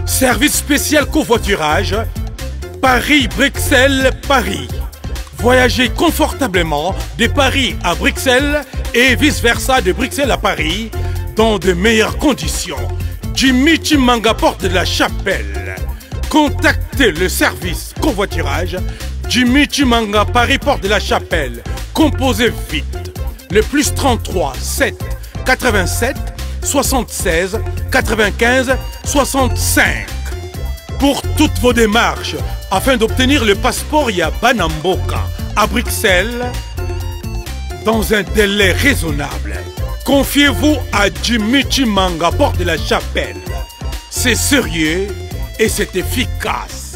Service spécial covoiturage, Paris-Bruxelles-Paris. Voyagez confortablement de Paris à Bruxelles et vice-versa de Bruxelles à Paris dans de meilleures conditions. Jimmy Chimanga, porte de la Chapelle. Contactez le service covoiturage Jimmy Chimanga, Paris, porte de la Chapelle. Composez vite. Le plus 33 7 87 76 95 65. Pour toutes vos démarches, afin d'obtenir le passeport Yabanamboka à Bruxelles, dans un délai raisonnable, confiez-vous à Jimmy Chimanga, porte de la Chapelle. C'est sérieux et c'est efficace.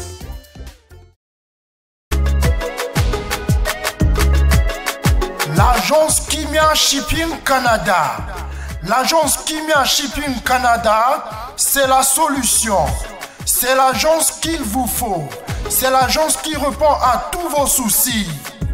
L'agence Kimia Shipping Canada. L'agence Kimia Shipping Canada, c'est la solution. C'est l'agence qu'il vous faut. C'est l'agence qui répond à tous vos soucis.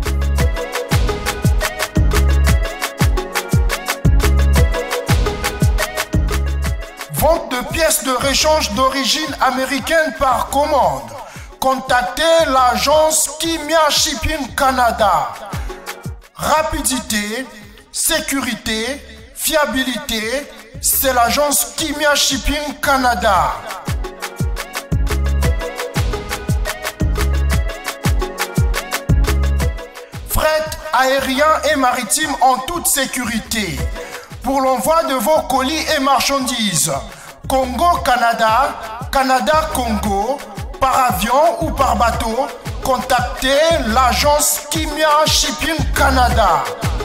Vente de pièces de rechange d'origine américaine par commande. Contactez l'agence Kimia Shipping Canada. Rapidité, sécurité, fiabilité, c'est l'agence Kimia Shipping Canada. Fret aérien et maritime en toute sécurité. Pour l'envoi de vos colis et marchandises, Congo-Canada, Canada-Congo, par avion ou par bateau, contactez l'agence Kimia Shipping Canada.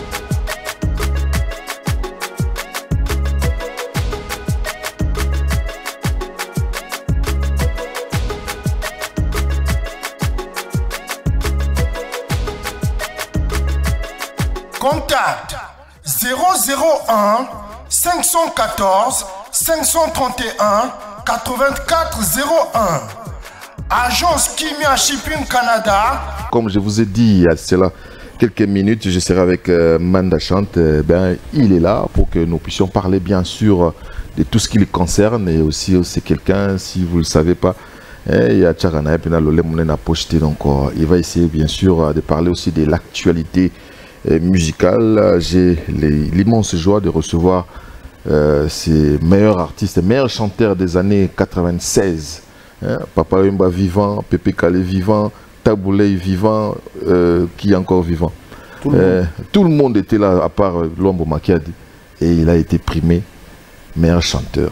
Contact 001 514 531 8401. Agence Kimia Shipping Canada. Comme je vous ai dit il y a cela quelques minutes, je serai avec Manda Chante. Il est là pour que nous puissions parler bien sûr de tout ce qui le concerne. Et aussi c'est quelqu'un, si vous ne le savez pas, il y a Tchagana et Lolé Mounen a posté. Donc il va essayer bien sûr de parler aussi de l'actualité musicale. J'ai l'immense joie de recevoir ces meilleurs artistes, meilleurs chanteurs des années 96. Papa Wemba vivant, Pépé Kale vivant, Taboulé vivant, qui est encore vivant. Tout le monde était là, à part Lombo Makiadi. Et il a été primé meilleur chanteur.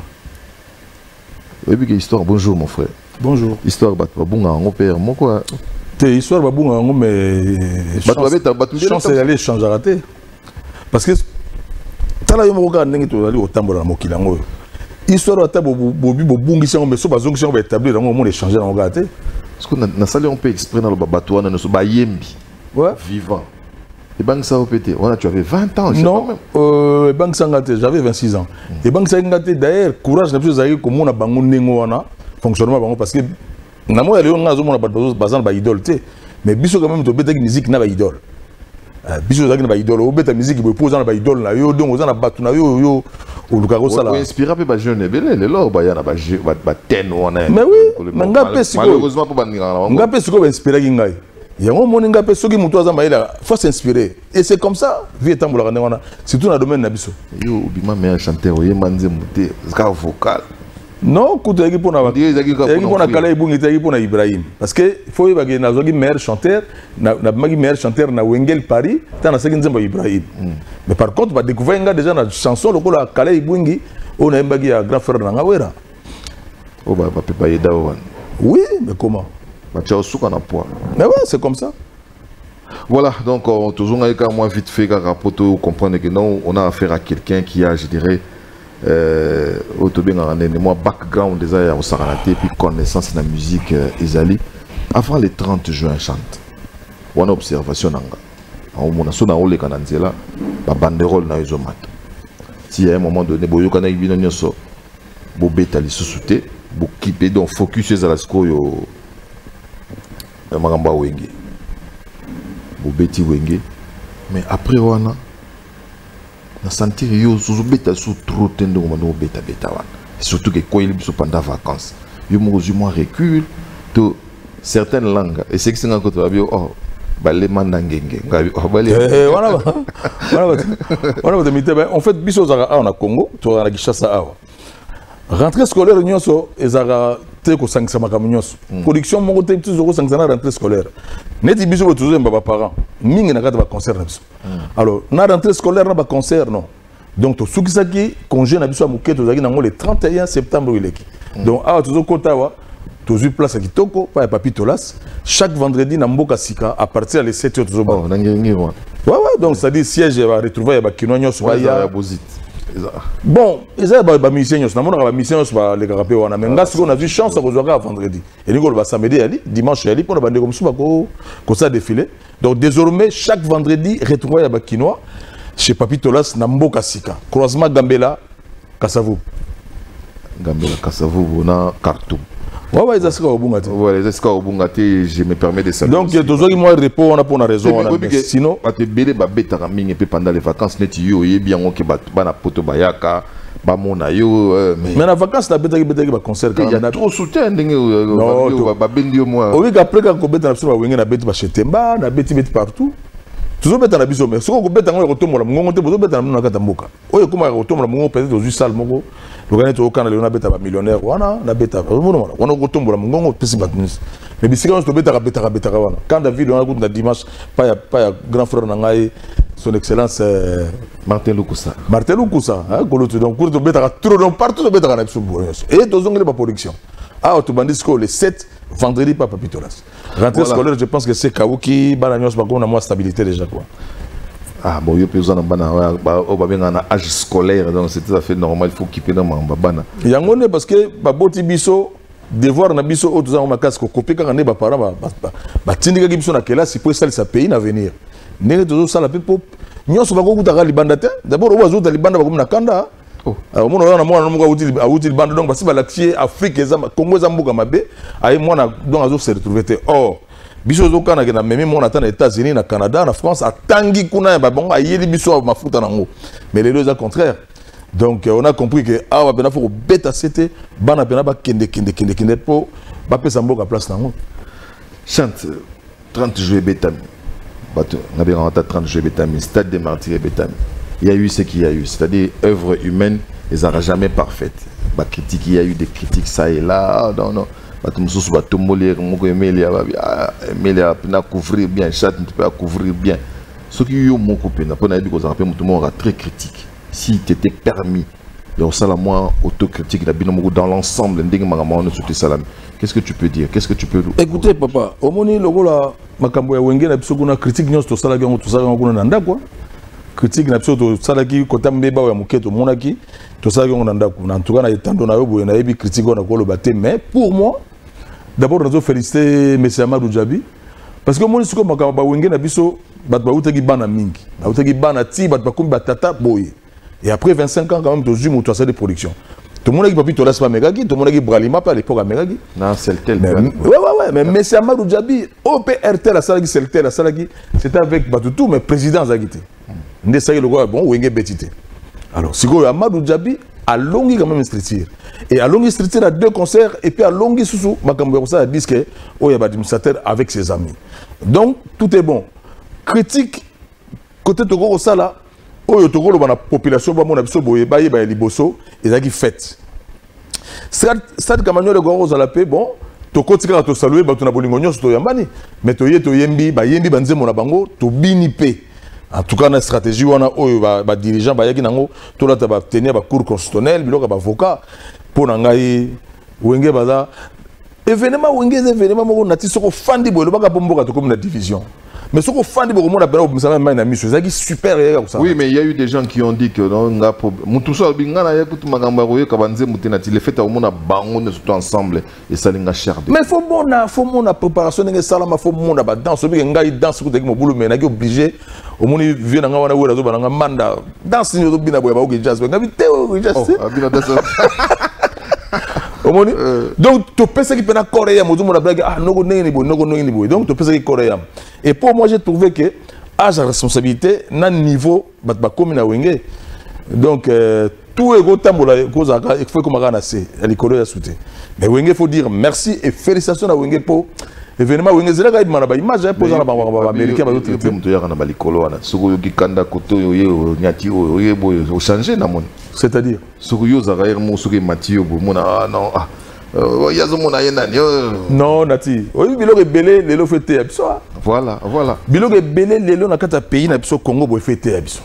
Histoire, bonjour mon frère. Bonjour. Histoire, Babunga, mon père, mon quoi. Histoire, Babunga, mais. Chance d'aller changer à rater. Parce que. Tala yo moka ndenge to ali otambola na mokila ngoyo. Histoire ata bobi bobungisa ngombe so bazongisa ngombe établir dans monde échanger dans ngate. Parce que na sali on peut exprès dans le bateau na so ba yembi. Ouais. Vivant. Et bang ça opété. Voilà, tu avais 20 ans, non, bang ça ngate, j'avais 26 ans. Et bang ça ngate d'ailleurs courage na plus zaï comme on a bango nengo wana fonctionnement bango parce que na moi ali on ngazo mona bazan ba idole té. Mais biso quand même to beta musique na ba idole. Biso zaki na ba idole, obeta musique bo poza na ba idole na yo donc oza na batu na yo oluka sala. O inspira pe ba jeune belé le lo ba ya na ba ten wana. Mais oui, nga pe siko. Malheureusement pour banira. Nga pe siko ba inspira ki ngai. Yango moni nga pe soki muto aza maila, faut s'inspirer. Et c'est comme ça, vie tambola kana wana, surtout na domaine na biso. Yo bima meilleur chanteur oye manze muté, ska vocal. Non, kuto yaki pona ba. Yaki pona kala ibungi yaki pona Ibrahim. Parce que faut y bagé na zogi meilleur chanteur, na magi meilleur chanteur na Wengel Paris, tana saki nzemba Ibrahim. Mais par contre, ba découvrir nga déjà na chanson lokola kala ibungi, on a mbagi ya grand frère na ngawera. Oh ba pepa yeda wan. Oui, mais comment? Ba tcha osuka na poa. Mais ouais, c'est comme ça. Voilà, donc toujours avec moi vite fait pour comprendre que non, on a affaire à quelqu'un qui a, je dirais, moi background déjà au Saranaté puis connaissance de la musique Ezali avant le 30 juin chante on a observation nanga on a sona ole kananzela ba banderole na ezomat si à un moment donné boyo kana ibino nyoso bo betali susute bo kipe donc focus sur la skoyo magamba wenge bo beti wenge mais après wana na sentir yo sous beta sous trop tendo mano beta wana surtout que quand il est pendant vacances yo mo recule to certaines langues et c'est que c'est encore toi oh balé mandangenge en fait biso za on a Congo to na Kinshasa awa rentrée scolaire nyonso ezara te ko sangisa makamu nyonso production moko te toujours ko sangisa na rentrée scolaire neti biso ko toujours mbaba parents mingi na kata ba concert na biso alors na rentrée scolaire na ba concert non donc to sukisaki congé na biso amuke to zaki nango le 31 septembre ileki donc awa toujours kotawa toujours place à Kitoko pas papi tolas chaque vendredi na mboka sika à partir de 7h toujours bon nangi ouais donc ça dit siège va retrouver ba kino nyonso ya bozit bon ils avaient ba musiciens nyonso na mona ba musiciens nyonso ba le rapé wana mais ngasi on a vu chance ko zoaka vendredi et ni ko ba samedi ali dimanche ali pour bande comme ça ko ça défilé donc désormais chaque vendredi retrouver ba kino chez papi tolas na mboka sika croisement Gambela Kasavu na Khartoum. Ouais, ils assurent au Bungati. Ouais, les assurent au Bungati, je me permets de saluer. Donc, toujours, moi, répond, on a pour une raison. Sinon, tu es belé, pendant les vacances, tu es bien, on a poto bayaka, bamona yo. Mais la vacance, la bête qui va concert. Il y a trop soutien, non, babendio moi. Oui, après, quand on bête, on a bête, on a bête partout. Toujours bête na biso mais soko ko bête ngo ko tomola mongo te bozo bête na kata mboka oyo kuma ko tomola mongo peut-être aux salle moko le gagner to kana le na bête ba millionnaire wana na bête wana ko tomola mongo pesi batnis mais bisika on to bête wana quand David on a goût na dimanche pas ya grand frère na ngai son excellence Martin Lukusa ko lotu donc pour to bête trop donc partout to bête na biso et to zongele ba production ah to bandisco le 7 vendredi pas papitolas. Rentrée scolaire, je pense que c'est Kawuki, Bananios, on a moins stabilité déjà quoi. Ah bon, il y a un âge scolaire, donc c'est tout à fait normal, il faut qu'il y ait un bana. Il y a un parce que Baboti Bisso, devoir na biso autres en ma casse, copier quand on est parents, Tindika Gibson à quelle si pour ça sa pays à venir. N'est toujours ça la pop. Nous sommes beaucoup de Libandate, d'abord au oiseau de Libanda comme Nakanda. Alors moi on a moi outil bande donc parce que l'accès Afrique et Congo Zambuga mabe ay moi na donc azo se retrouver oh biso zo kana na même mon attend aux États-Unis na Canada na France atangi kuna ba bon ayeli biso mafuta nango mais les deux au contraire donc on a compris que ah ben faut beta c'était bana bena ba kende po ba pesa mboka place nango chante 30 juillet Betami bato na bien en 30 juillet Betami stade des Martyrs Betami. Il y a eu ce qu'il y a eu, c'est-à-dire œuvre humaine, elles n'sont jamais parfaites. Bah, critique, il y a eu des critiques ça et là, non. Bah, tout le monde va tout moller, mais couvrir bien, chat ne peut pas couvrir bien. Ce qui est mon copain, on a dit que tout le monde très critique. Si tu étais permis, donc ça la moins autocritique, dans l'ensemble, qu'est-ce que tu peux dire? Qu'est-ce que tu peux dire? Écoutez, papa, au moment où la makambo ya wenge na biso kuna critique nyonso to sala gango to sala gango na ndako. Critique na biso to salaki kota mbeba ya muketo monaki to salaki on ndaku en tout cas na etando na yo boye na yebi critique on a ko lo baté mais pour moi d'abord nous féliciter monsieur Amadou Djabi parce que moni siko makaba wenge na biso bat ba utaki bana mingi ba utaki bana ti bat ba kombi batata boye et après 25 ans quand même to jumu to ça de production tout le monde qui papi to laisse pas megaki tout le monde qui bralima pas à l'époque à megaki non c'est tel ouais mais monsieur Amadou Djabi OPRT la salaki c'était avec Batutu mais président Zagité ndesaki le quoi bon wenge betité alors siko Amadou Djabi a longi quand même structure et a longi structure à 2 concerts et puis a longi sous makambo ko ça disque o ya administrateur avec ses amis donc tout est bon critique côté toko ko sala oyo toko lo bana population ba mona biso boye ba yeba liboso ezaki fête stade kamanyo le goro za la paix bon toko tika to saluer ba to na bolingo nyonso to yambani mais to yembi ba yembi banzemo na bango to bini pe. En tout cas, la stratégie, on a des dirigeants qui ont tenir des cours constitutionnels, des avocats, pour les événements, événements, on a dit fan de la division. Mais ce qu'on fait, c'est super. Oui, mais il y a eu des gens qui ont dit que le fait tout ensemble et ça les cher. Mais il faut mon préparation, il faut mon danse, danse, mais obligé. Au moins, il vient à manda danse, il donc tu peux ce qui peut na coréen mo la blague ah no boy donc tu peux ce qui coréen et pour moi j'ai trouvé que à sa responsabilité na niveau ba commune à wenge donc tout est gotambola kozaka il faut comme on a assez l'école a sauté mais Wenge faut dire merci et félicitations à Wenge pour événement Wenge zela ka imana ba image pour ça ba américain ba d'autres te muto ya kana ba likolo wana soko yo kikanda koto yo nyati yo boyo o changer na moni c'est-à-dire soko yo zaka er mo soko matio bo mona ah non ah yazo mona yena non nati oyi biloko belé lelo fete biso voilà biloko belé lelo na kata pays na biso Congo bo fete biso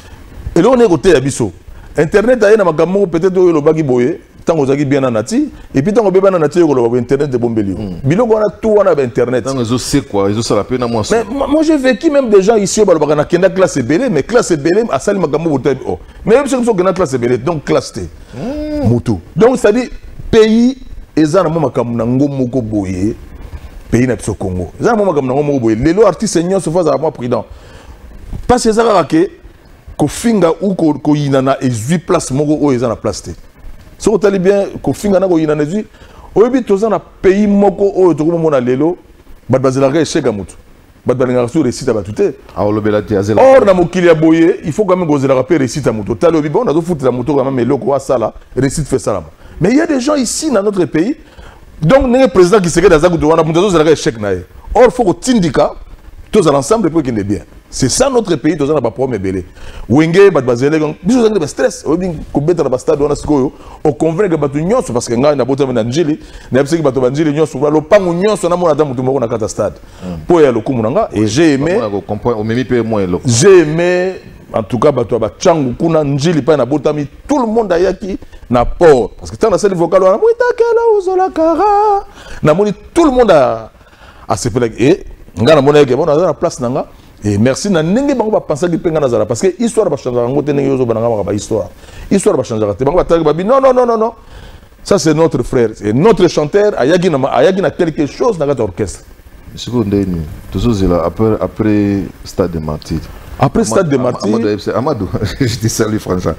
et là on est côté biso internet a na makambo peut-être oyo lobaki boye tango zaki bien na nati et puis tango beba na nati yo loba internet de bombeli biloko wana tout wana ba internet tango zo c'est quoi zo sala pe na moi mais moi j'ai vécu même des gens ici ba lobaka na kenda classe belé mais classe belé a sali makambo bote oh mais même ceux qui na classe belé donc classe T mutu donc ça dit pays ezana mo makambo na ngomoko boye pays na biso Congo ezana mo makambo na ngomoko boye lelo artiste seigneur se faza moi prudent parce que ça que ko finga ou ko yinana et 8 places moko o ezana place T so ko tali bien ko finga na ko yinana 8 oyebi toza na pays moko o to ko mona lelo bat bazela ka échec mutu bat balinga sur récite ba tuté a lobela te azela or na mokili ya boye il faut quand même gozela ka récite mutu tali obi bon na zo foutre la moto quand même eloko wa sala récite fait ça là mais il y a des gens ici dans notre pays donc le président qui serait dans za kuto wana mutu zo zela ka échec na ye or faut ko tindika tous ensemble pour qu'il est bien. C'est ça notre pays, tous on a pas problème belé. Wenge bat bazele gang, biso zanga ba stress, o bin ko beta na ba stade wana sikoyo, o convaincre que batu nyonso parce que nga na bota na njili, na bisi batu banjili nyonso lo pangu nyonso na mona damu tumoko na kata stade. Po ya lokumu nanga et j'ai aimé o memi pe moi lo. J'ai aimé en tout cas batu ba changu kuna njili pa na botami tout le monde ayaki na port parce que tant na scène vocale wana moi takela uzola kara. Na moni tout le monde a se plaindre et nga na mona ke bon na place nanga. Et merci na ndenge bango ba penser que penga nazara parce que histoire ba changer ngo te ndenge yozo bananga ba histoire va changer te bango ba tagi ba non ça c'est notre frère et notre chanteur ayagi na quelque chose dans notre orchestre monsieur ndeni tozozela après stade de martyr après stade de martyr Amadou je te salue François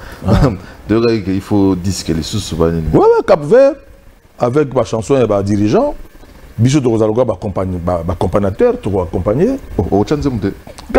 il faut dire que les sous ouais Cap-Vert avec ma chanson et ba dirigeant biso to kozaloka ba accompagnateur to accompagner o chanze mute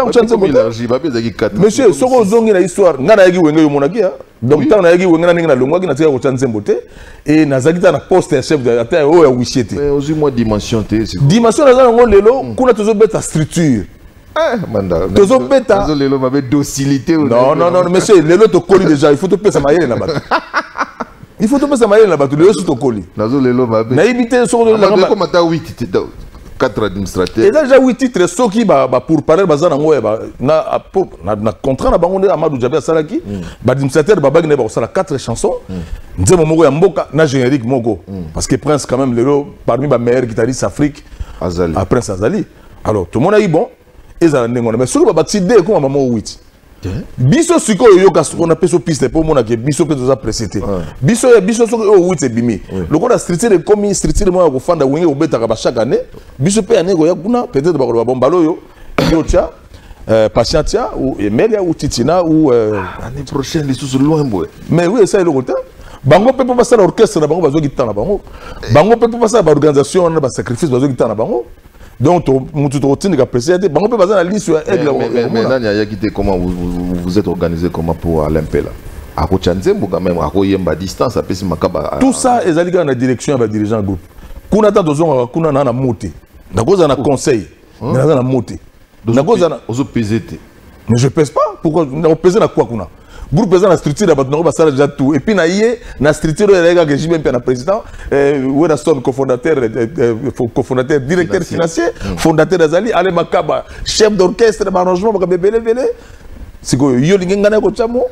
monsieur soko zongi na histoire ngana yaki wenge yo monaki donc tant na yaki wenge na ninga longwaki na tia ko chanze mbote et nazaki ta na poste chef de la o ya wishete mais aussi moi dimension na zango lelo kuna tozo beta structure manda tozo beta lelo mabe docilité non monsieur lelo to koli déjà il faut to pesa mayele na bato il faut tout passer mailler là-bas, tu le sur colis. Nazo lelo mabe. Na ibité sur le là. Comme ata 8 titres, 4 administrateurs. Et déjà 8 titres so qui ba pour parler bazana ngoye ba na contrat na bango Amadou Djabé Salaki, ba administrateur ba bagne ba sala 4 chansons. Nzemo moko ya mboka na générique moko parce que Prince quand même lelo parmi ba meilleurs guitaristes Afrique Azali. À Prince Azali. Alors tout le monde a dit bon, ezala ndengo mais sur ba tide comme maman 8. Biso siko yo ka on appelle so piste pour mona que biso peut nous apprécier biso so o wit bimi le ko na street de comme street de mo ko fanda wenge o beta ka chaque année biso pe anego ya kuna peut-être ba ko bombalo yo tia patientia ou Emelia ou Titina ou l'année prochaine les sous loin boy mais oui ça le côté bango pe passer l'orchestre na bango bazo guitar na bango pe passer ba organisation na ba sacrifice bazo guitar na bango. Donc, tout routine qui apprécié. Bon, on peut passer la liste sur elle. Mais Nanya, comment vous êtes organisé comment pour Olympe là? À Kochanzembo quand même, à Koyemba distance, à Pessi Makaba. Tout ça, ils allaient dans la direction avec dirigeant groupe. Kuna ta dozon, kuna na monté. Na cause na conseil. Na na monté. Na cause na. Ozo peser. Mais je pèse pas. Pourquoi? On pèse na quoi kuna? Groupe président la structure d'abord on va ça déjà tout et puis na yé na structure les gars que j'ai même président ou na son cofondateur directeur financier fondateur d'Azali Ale Makaba chef d'orchestre d'arrangement ba bébé c'est quoi yo linga na ko chamo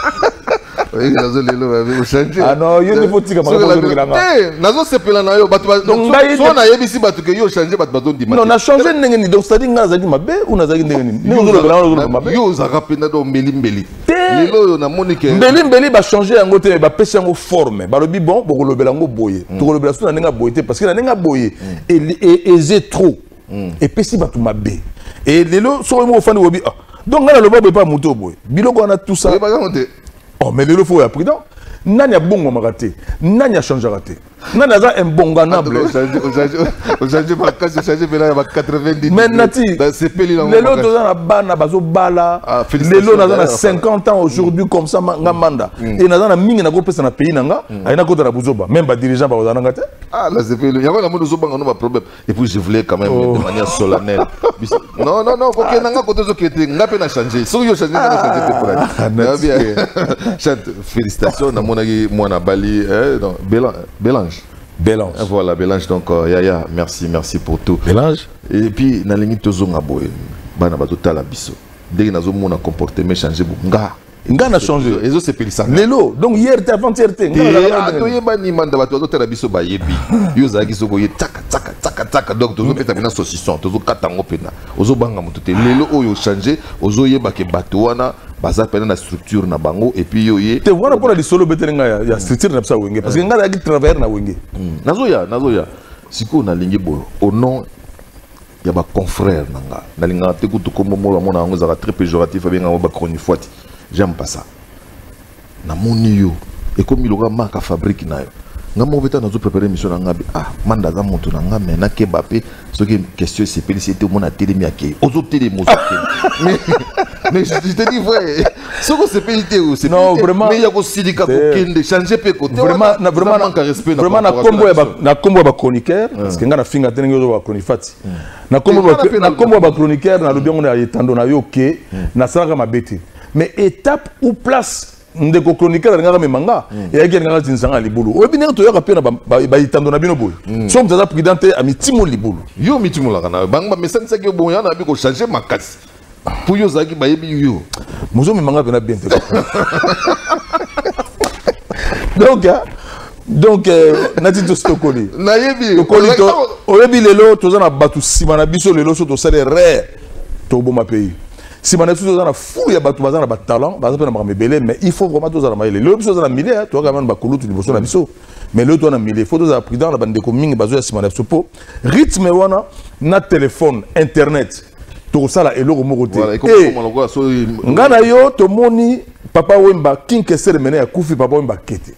ah non yo ne faut tika nazo sepela na yo batu so na yebisi batu ke yo changer batu bazo ndima non na changer ndenge ni donc c'est-à-dire nga zaki mabe ou na zaki ndenge ni yo mabe yo zaka pena do mbeli lelo na monique mbeli ba changer yango te ba pesa yango forme ba lobi bon bo lobela ngo boye to lobela so na ndenge boye parce que na ndenge boye et c'est trop et pesi batu mabe et lelo so mo fandi wobi donc nga na loba boye pas moto boye biloko na tout ça. Oh, mais le faut être prudent. Nanya bon m'a raté. Nanya change raté. Non, c'est imbonganable. Aujourd'hui, il y a 90 mais Nati, les lots dans la bana, bazo bala, les lots dans 50 ans aujourd'hui comme ça, Manda. Et dans la mine, na groupe na pays nanga, il na côté la buzoba, même pas dirigeant par aux te. Ah là c'est il y a vraiment nous on a problème. Et puis je voulais quand même de manière solennelle. Non, faut que nanga côté zo qui était n'a pas changé. So yo changé na changé pour Chante, félicitations na monagi moi na Bali, Bélange. Bélange. Voilà, Bélange. Donc, Yaya, merci pour tout. Bélange. Et puis, dans la limite, nous avons bana batota la biso. Dès que nous avons comporté, mais changé beaucoup. Nga n'a changé. Les autres c'est pélissant. Lelo, donc hier t'es avant-hier t'es. Nga toye bani manda batota la biso ba yebi. Yo zaki so boye taka donc tozo peta bina saucisson, tozo katango pena. Ozo banga mutu te. Lelo oyo changé, ozo yeba ke bato wana baza pena na structure na bango et puis yo ye. Te voilà pour la solo betelenga ya structure na psa wenge parce que nga yaki travailler na wenge. Nazoya. Siko na lingi boyo au nom ya ba confrère nanga. Na linga te kutu komo mo mona ngo za très péjoratif bien nga ba chronifuati. J'aime pas ça. Na moni yo et comme il aura marque à fabrique na yo. Nga mo beta na zo préparer mission nga bi manda za moto na nga mais na kebape ce qui question c'est féliciter mon a télé mi akei. Ozo télé mo mais je te dis vrai. Ce que c'est péité ou c'est non vraiment mais il y a aussi des cas de changer pe côté. Vraiment manque respect vraiment na combo ba chroniqueur parce que nga na finga tenenge zo ba chroniqueur. Na combo ba chroniqueur na lobiongo na yetando na yo ke na sala mabete. Mais étape ou place ndeko chroniqueur ngaka memanga ya yaki ngaka tinsanga libulu oyebi ndenge toyoka pe na bayitando na bino boye so mutaza présidente a mitimo libulu yo mitimo la kana banga message saki yo boya na bi ko changer makasi pour yo zaki bayebi yo mozo memanga pe na bien te donc nati to stokoli na yebi oyebi lelo toza na batu sima na biso lelo so to sale rare to boma pays. Si on a tous dans la foule, il y a des talents, mais il faut vraiment tous dans la maille. Le plus dans la mille, tu as quand même bakulu tu dis la biso. Mais le toi dans mille, il faut tous apprendre dans la bande de communes basée sur la sopo. Rythme wana na téléphone, internet. Tout ça là et le remoroté. Ngana yo to moni papa wemba kinke sere mené à kufi papa wemba kete.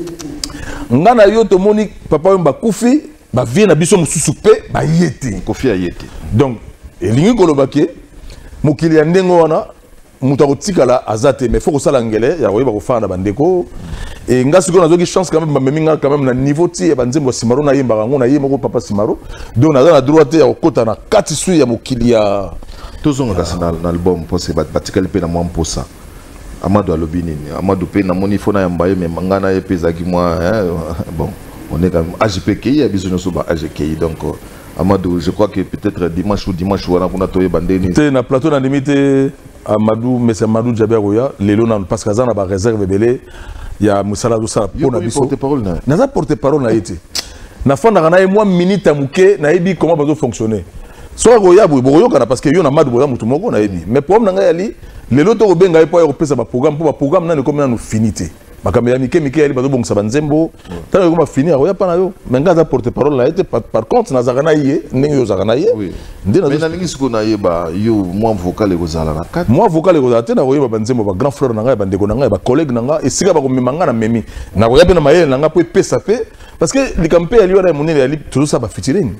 Ngana yo to moni papa wemba kufi ba vie na biso mususu pe ba yete. Kofi a yete. Donc elingi kolobake mokili ya ndengo wana muta kotikala azate mais faut que ça l'angele ya koyeba kofana bandeko et ngasi ko nazoki chance quand même meminga quand même na niveau ti ya banzembo simaro na yemba ngona yemo ko papa simaro donc na droite ya kokota na kati su ya mokili ya tozonga kasi na album pour se batikali pe na mwa mposa Amadou alobini Amadou pe na moni fona ya mbaye mais mangana ye pezaki moi bon on est quand même AGPKI ya biso nyoso ba AGPKI donc Amadou, je crois que peut-être dimanche on a toye bandeni. C'est na plateau na limité Amadou, mais c'est Amadou Djaberoya, lelo na parce que ça na ba réserve belé, il y a Moussala do ça pour na biso. Porte-parole na. Na za porte-parole na été. Na fond na na moi minute amuke na yebi comment bazo fonctionner. So roya boyo kana parce que yo na Amadou boya mutu moko na yebi. Mais problème na yali, lelo to benga po ya pesa ba programme na ne comme na no finité. Makamela mike ali bazo bongsa banzembo tala ko ma finir oya pana yo menga za porte parole la été par contre na zakana yé ndenge yo zakana yé ndena mais na lingi siko na yeba yo moi vocal ekozala na kat moi vocal ekozala te na koyeba banzembo ba grand frère na ngai bandeko na ngai ba collègue na ngai esika ba ko memanga na memi na koya pe na mayele na ngai po pesa pe parce que likampe ali wana monene ali tout ça ba featuring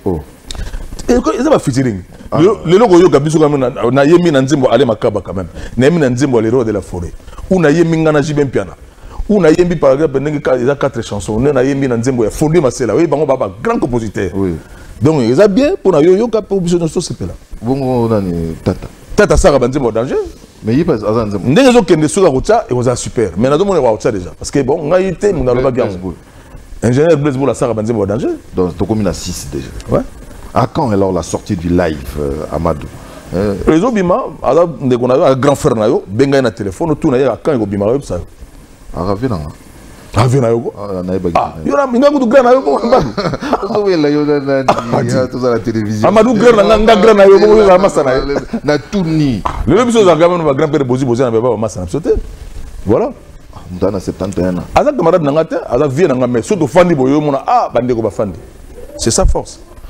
et ça va featuring le logo yo gabiso quand même na yemi na nzembo ale makaba quand même na yemi na nzembo le roi de la forêt ou na yemi ngana jibem piana. Ou na yembi par exemple il y a 4 chansons na yembi na nzembo ya Fondé Masela oui bango baba grand compositeur donc ils a bien pour na yo ka pour biso so c'est là bongo nani tata sara banzembo danger mais il passe azan nzembo ndenge zo kende so ka et ça super mais na do mona wa déjà parce que bon ngai te mon aloba gamme ingénieur Blaise Boula sara banzembo danger donc to commune à 6 déjà ouais à quand alors la sortie du live Amadou les obima ala ndeko na grand frère na yo benga na téléphone tout na ya quand il obima ça Aravena. Aravena yoko. Yo na minga kutu grand na yoko mbadu. Ozo la yo na tout la télévision. Amadou grand na nga grand na yoko ko masa na. Na tuni. Le biso za gamin ba grand père bozi na baba masa na sote. Voilà. Ndana 71 ans. Azak camarade na ngate, azak vie na ngame, surtout fandi boyo mona bandeko ba fandi. C'est sa force.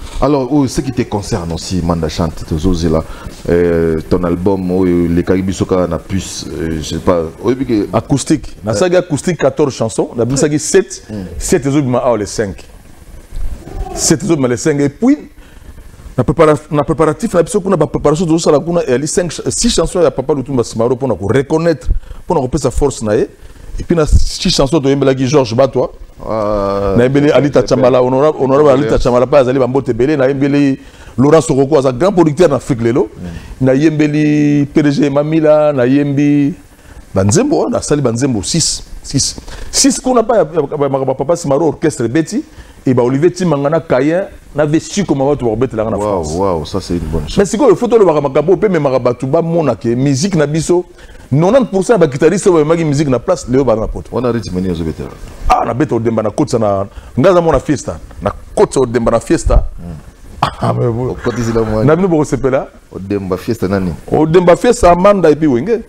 Alors, ce qui te concerne aussi, Manda Chante, ton album, les Caribisoka na puce, je sais pas. Acoustique. Na saga acoustique 14 chansons, na saga 7, 7 les 5. 7 les 5 et puis na préparatif na préparation de ça la kuna et 6 chansons ya Papa Lutumba Simaro pour reconnaître pour nous sa force na et puis na 6 chansons de Yembela Georges Batwa na Yembeli Alita Chamala honorable Alita Chamala pas azali bambote belé na Yembeli Laurent Soroko as grand producteur en Afrique lelo na Yembeli PDG Mamila na Yembi Banzembo na sali Banzembo 6 kuna pas Papa Simaro orchestre Betty et bah Olivier Timangana Kayen n'avait su comment on va mettre la en France. Waouh, ça c'est une bonne chose. Mais c'est quoi le photo le Maramakapo pe mais Marabatu ba mona que musique na biso 90% ba guitariste ba magi musique na place Léo Banapoto. On a rythme ni ozobeta. Ah na beto demba na kotsa na ngaza mona fiesta. Na kotsa demba na fiesta. Ah mais bon. Côté zila moi. Na bino bo sepela. Demba fiesta nani? Demba fiesta Amanda et puis Wenge.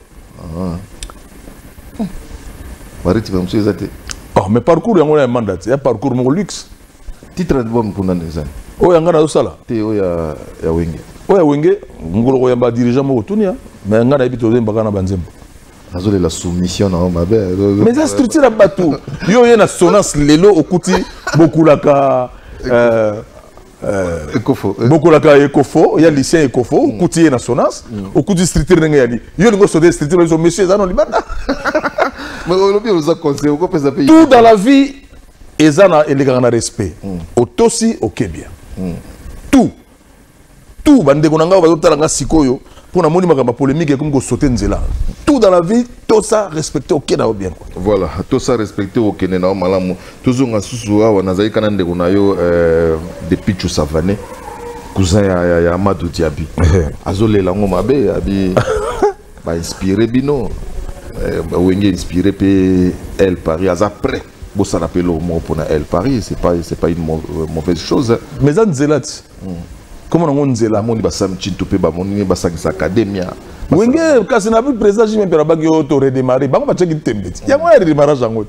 Ah. Ba rythme monsieur ezate. Oh mais parcours yango na Amanda, il y a parcours mon luxe. Titre d'album pour Nandezan. Oh yanga na sala. Te oya ya Wenge. Oya Wenge, ngolo ko yamba dirigeant mo tunia, mais nga na bito demba kana banzembo. Azole la soumission na mabe. Mais ça structure bateau. Yo yena sonance lelo okuti bokulaka Ekofo. Bokulaka Ekofo, il y a lycée Ekofo, okuti yena sonance, okuti structure nga yali. Yo ngo so des structure so monsieur zano libanda. Mais on nous a conseillé ko pesa pays. Tout dans la vie ezana elegana respect. Otosi okebia. Tout bande konanga bazotala nga sikoyo pour na moni makamba polémique comme ko sauter nzela. Tout dans la vie tout ça respecter okena bien quoi. Voilà, tout ça respecter okena na malamu. Toujours nga susu wa nazali kana ndeko na yo depuis tu savane. Cousin ya Amadou Diaby. Azolela ngo mabe abi ba inspiré bino. Wenge inspiré pe El Paris après. Bon ça l'appelle au mot pour El Paris, c'est pas une mauvaise chose. Mais ça nzelat. Comment on nzela moni ba sam chinto pe ba moni ba sang academia. Wenge kasi na bi président Jimé Pera bagi auto redémarrer. Ba ba tcheki tembe. Yango ya redémarrage yango.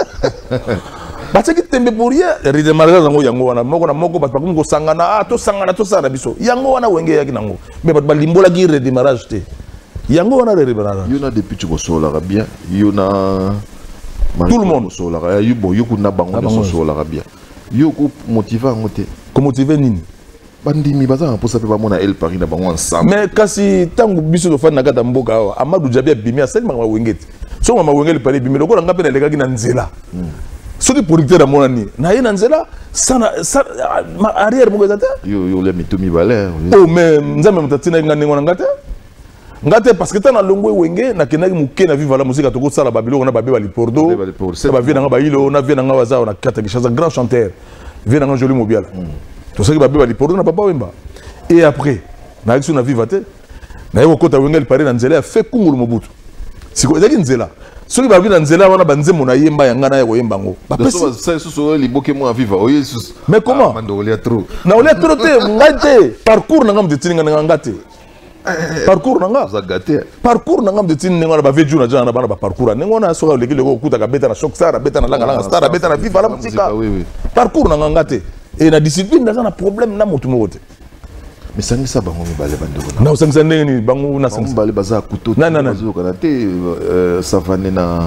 Ba tcheki tembe pour rien redémarrage yango yango wana moko ba ko sangana to sangana biso. Yango wana wenge yaki nango. Mais ba limbola gi redémarrage te. Yango wana redémarrage. Yona depuis tu bosola bien. Yona tout le monde solara yubo yuko na bango solara bien. Yuko motiver ngote. Ko motiver nini? Bandimi baza pour ça pe ba mona El Paris na bango ensemble. Mais kasi tangu biso do fana kata mboka awa Amadou Diaby bimi asali mama wengeti. So mama wengeli pale bimi lokolo ngape na lekaki na nzela. Soki producteur na mona ni na ye na nzela sana arrière moko ezata. Yo le mitumi balé. Oh mais nzambe mutatina ngane ngona ngata. Ngate parce que tana longwe wenge na kenaki muke na viva la musique atoko sala babilo na babe bali pordo ba vient nga ba ilo na vient nga waza na kata kishaza grand chanteur vient nga joli mobiala to saki babe bali pordo na papa wemba et après na action na viva te na yoko kota wenge le pare na nzela fait kungulu mobutu siko ezaki nzela soki ba vient nzela wana banzemo na yemba yanga na yeko yemba ngo ba ça so liboke mo viva o yesus mais comment mando olia trop na olia trop te ngate parcours na ngam de tininga ngate parcours nanga parcours nanga mdeti nengo na ba veju na jana bana ba parcours nengo na soka lekile ko kuta ka beta na shock sara beta na langa star beta na viva la musique parcours nanga ngate et na discipline na problème na motu mote mais sangi sa bango mi bale bandeko na sangi sangi ni bango na sangi bale baza kuto bazo kana te savane na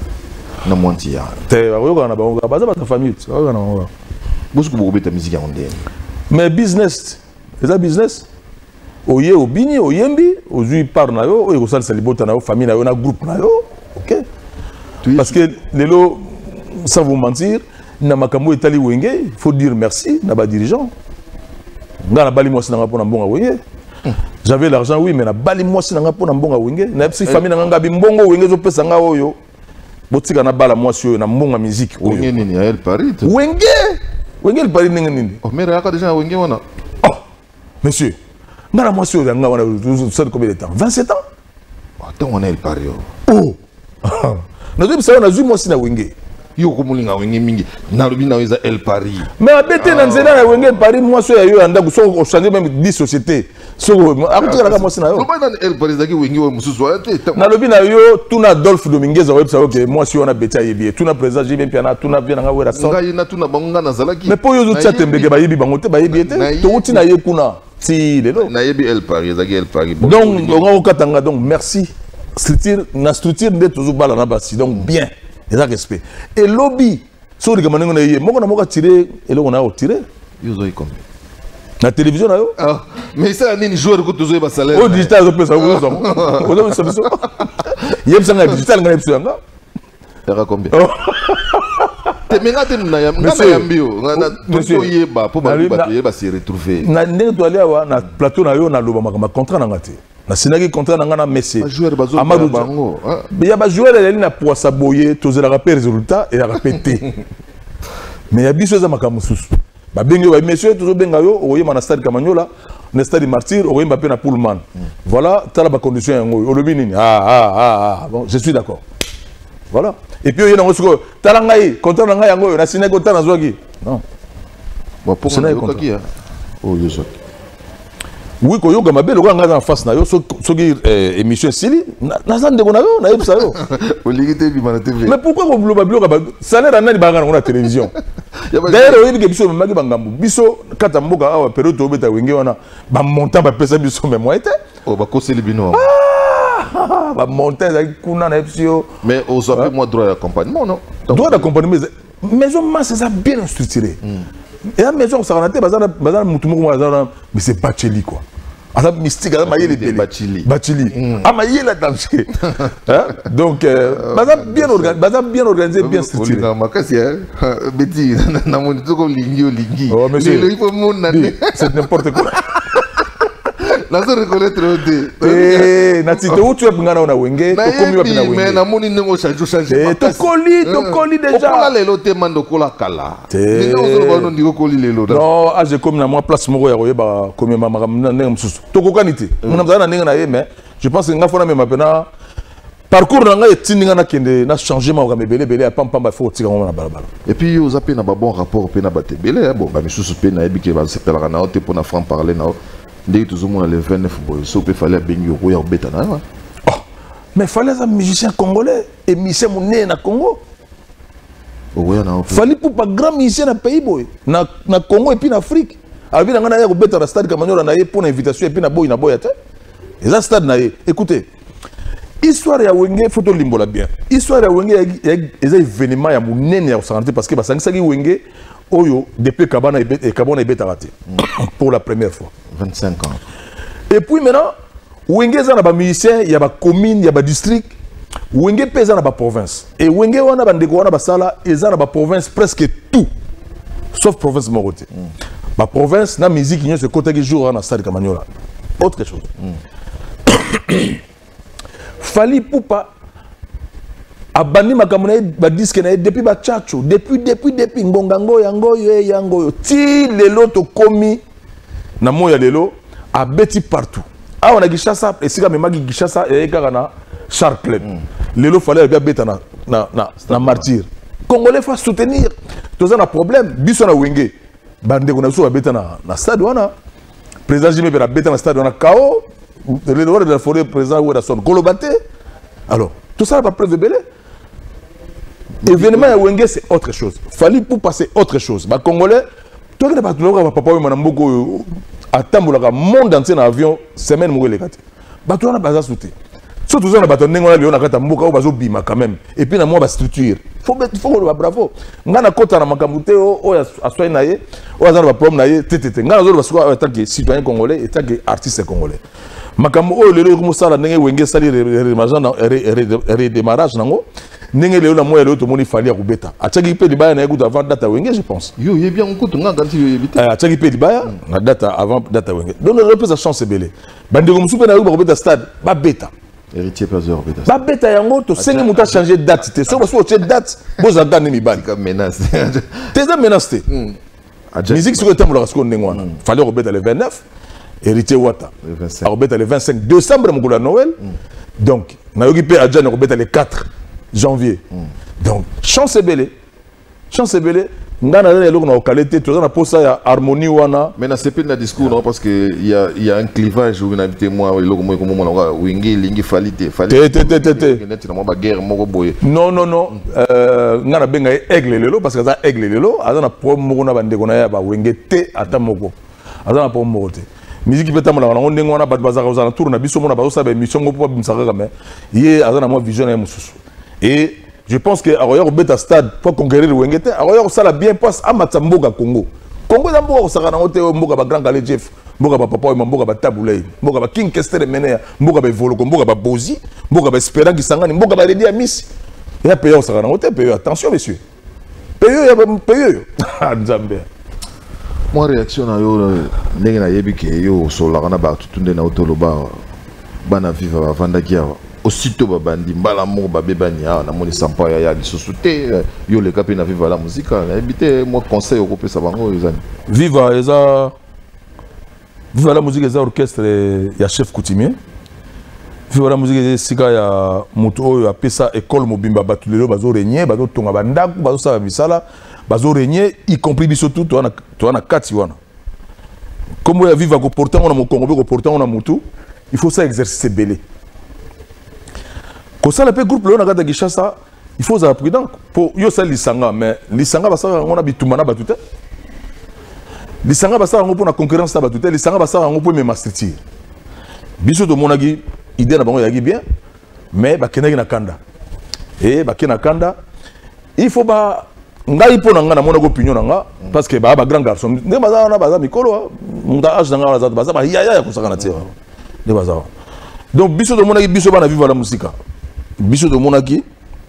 montia te yo kana bango baza ba famille yo kana bosu ko beta musique en ndé mais business c'est business oye obini oyembi ozui par na yo oye kosala salibota na yo famille na yo na groupe na yo OK parce que lelo sans vous mentir na makambo etali wenge il faut dire merci na ba dirigeant ngana bali mwasi na ngapona mbonga wenge j'avais l'argent oui mais na bali mwasi na ngapona mbonga wenge na psi famille na ngabi mbongo wenge zo pesa nga oyo botika na bala mwasi oyo na mbonga musique oyo wenge nini ya El Paris wenge El Paris nini oh mais raka déjà wenge wana oh monsieur ngana mwasi oyo nga wana ça de combien de temps 27 ans attends on est El Paris oh na zo bisa na zui mwasi na wenge yo ko mulinga wenge mingi na lobi na weza El Paris mais abete na nzela na wenge Paris mwasi oyo ya ndako so changer même 10 sociétés na lobi na yo tuna Adolphe Dominguez web ça OK moi si on a bêta yebi tuna président Jimé Piana tuna bien nga wera ça mais pour yo zo tembege ba yebi bango te ba yebi te to uti na ye kuna ti lelo na yebi El Paris ezaki El Paris donc on katanga donc merci structure de toujours bala na basi donc bien et ça respect et lobby so de kamango na ye moko na moko tirer et là on a tiré yo zo combien la télévision là yo mais ça ni joueur ko toujours ba salaire au digital zo pesa ko zo o zo solution yeb sanga digital ngana pesa nga era combien te menga te na yambio na to yeba po ba yeba se retrouver na ndenge to aller wa na plateau na yo na loba ma contrat na ngate na sinaki contrat na ngana Messi Amadou bango ya ba joueur elle na poisa boyer to zela rapper résultat et répéter mais ya biso za makamususu ba bengi wa messieurs toujours benga yo oye na stade Kamanyola na stade Martyr oye Mbappé na Pullman voilà tala ba condition yango olobi nini bon je suis d'accord voilà et puis yena ngosiko tala ngai contrat na ngai yango na sinaki contrat na zwaki non bon pour ça yoki oh yo oui ko yoga mabe lokola nga en face na yo soki émission sili na zande ko na yo na yebisa yo oligité bi mana TV mais pourquoi ko bloba bloka ba salaire anani ba nga na télévision d'ailleurs oyebi ke biso maki bangambu biso kata mboka awa période to beta wenge wana ba montant ba pesa biso mais moi était oh ba koseli bino ba montant za kuna na biso mais aux appels moi droit d'accompagnement non droit d'accompagnement maison masse ça bien structuré et la maison ça renate bazana mutumo bazana mais c'est Bacheli quoi ala mystique ala mayele télé Bacheli ama yela danger donc bazana bien organisé bien structuré makasi beti na monito ko lingi oh monsieur il faut mon c'est n'importe quoi na zo reconnaître nati to tu ngana na wenge to komi wa na wenge mais na moni nengo changer to koli déjà okola lelo te mando kola kala mais non zo ba no ndiko koli lelo non a je comme na moi place moko ya koyeba komi mama nengo mususu to kokanite mona mzana nenga na ye mais je pense que nga fona même maintenant parcours na nga etinga na kende na changement ka mebele bele ya pam ba faut tika ngona balabala et puis yo zape na ba bon rapport pe na ba tebele bon ba misusu pe na yebi ke ba sepela na ote pour na franc parler na dès que tout le monde le 29 boy so peut fallait bengi roya beta na mais fallait un musicien congolais et musicien moné na Congo fallait pour pas grand musicien na pays boy na Congo et puis en Afrique abi na ngana ya ko beta na stade Kamanyola na ye pour invitation et puis na boy ate et ça stade na ye écoutez histoire ya wenge photo limbola bien histoire ya wenge eza événement ya munene ya santé parce que basangisaki wenge oyo depuis Kabana et beta raté pour la première fois 25 ans et puis maintenant wenge za na ba musicien ya ba commune ya ba district wenge pesa na ba province et wenge wana bandeko wana basala eza na ba province presque tout sauf province Moroté ba province na musique nyo se côté qui jour na stade Kamanyola autre chose Fali Poupa abandi makamuna ba disque na depuis ba chacho depuis ngongango yango ti lelo to komi na moya lelo a beti partout ah on a Gishasa et sika memaki Gishasa et kaka na Sharp Club lelo fallait bien beta na Martyr congolais faut soutenir tous un problème biso na wenge bande ko na so beta na stade wana président Jimé Bera beta na stade wana KO le droit de la forêt président Werason Kolobate alors tout ça va preuve de belé événement à Wenge c'est autre chose fallait pour passer autre chose ba congolais toi que ba tuloko papa we manamboko atambola monde entier na avion semaine mo lekate ba to na baza souté surtout ça na bato ndengona liona kata mboka o bazo bima quand même et puis na moi ba structure faut ba bravo ngana kota na makamute o aswai na ye o azana ba problème na ye tete ngana zo ba siko tant que citoyen congolais et tant que artiste congolais makambo o lelo ko musala ndenge wenge sali redémarrage nango ndenge lelo na moya lelo to moni fali ya kubeta ataki pe libaya na ekuta avant date wenge je pense yo yebi en kutu nga ganti yo yebita ataki pe libaya na date avant date wenge donc le repose chance belé bandeko musupe na ba kubeta stade ba beta héritier paseur beta ba beta yango to sengi muta changer date te so ba so date boza gane mi bali comme menace teza menace musique sur le temps la rasko ndengwana fallait kubeta le 29 héritier Wata le 25 décembre mon Noël donc na yoki pe adjane kubeta le 4 janvier donc chance belé ngana na eloko na okalité toza na posa ya harmonie wana. Mais na sepel na discours non parce que il y a un clivage où invité moi eloko moi comme moi wingi lingi falite net na moi ba guerre moko boye. Non ngana benga aigle lelo parce que ça aigle lelo aza na problème moko na bande kona ya ba wenge te ata moko aza na problème moko te musique peut tamala na ndenge wana bat bazaka za na tour na biso mona bazo sa ba émission moko pa bimsaka mais ye aza na moi vision ya mususu et je pense que Aroya au beta stade pour conquérir Wengete, Aroya au sala bien passe à Matamboga Congo. Congo d'abord au Sakana Ote, Mboga ba Grand Galé Jeff, Mboga ba Papa, Mboga ba Taboulay, Mboga ba King Kester Menea, Mboga ba Volo, Mboga ba Bozi, Mboga ba Espérant qui s'engage, Mboga ba Lady Miss. Il y a payé au Sakana Ote, payé, attention messieurs. Payé. Nzambe. Moi réaction na yo ndenge na yebi ke yo so la kana ba tutunde na otoloba bana viva vanda kia. Aussitôt babandi mbala mo babebani na moni sampa ya lisusu te yo le kapi na viva la musique na habité moi conseil au kopesa bango ezani viva la musique eza orchestre ya chef coutumier viva la musique sika ya mutu oyo apesa école mobimba batu lelo bazo régner bazo tonga bandaku bazo sala misala bazo régner y compris biso tout to na kati wana comme ya viva ko portant on a mon Congo ko portant on a mutu il faut ça exercice belé. Quand ça le groupe là on a gardé ça il faut être prudent pour yo ça lisanga mais lisanga basa on a bitumana batute lisanga basa on pour la concurrence na batute lisanga basa on pour me mastertir biso de monagi idée na bango yagi bien mais ba kenaki na kanda et ba kena kanda il faut ba ngai po na nga na mona opinion na nga parce que ba grand garçon nde baza na baza mikolo nda age na nga baza ba ya ko sakana tira nde baza donc biso de monagi biso ba na vivre la musique biso de monaki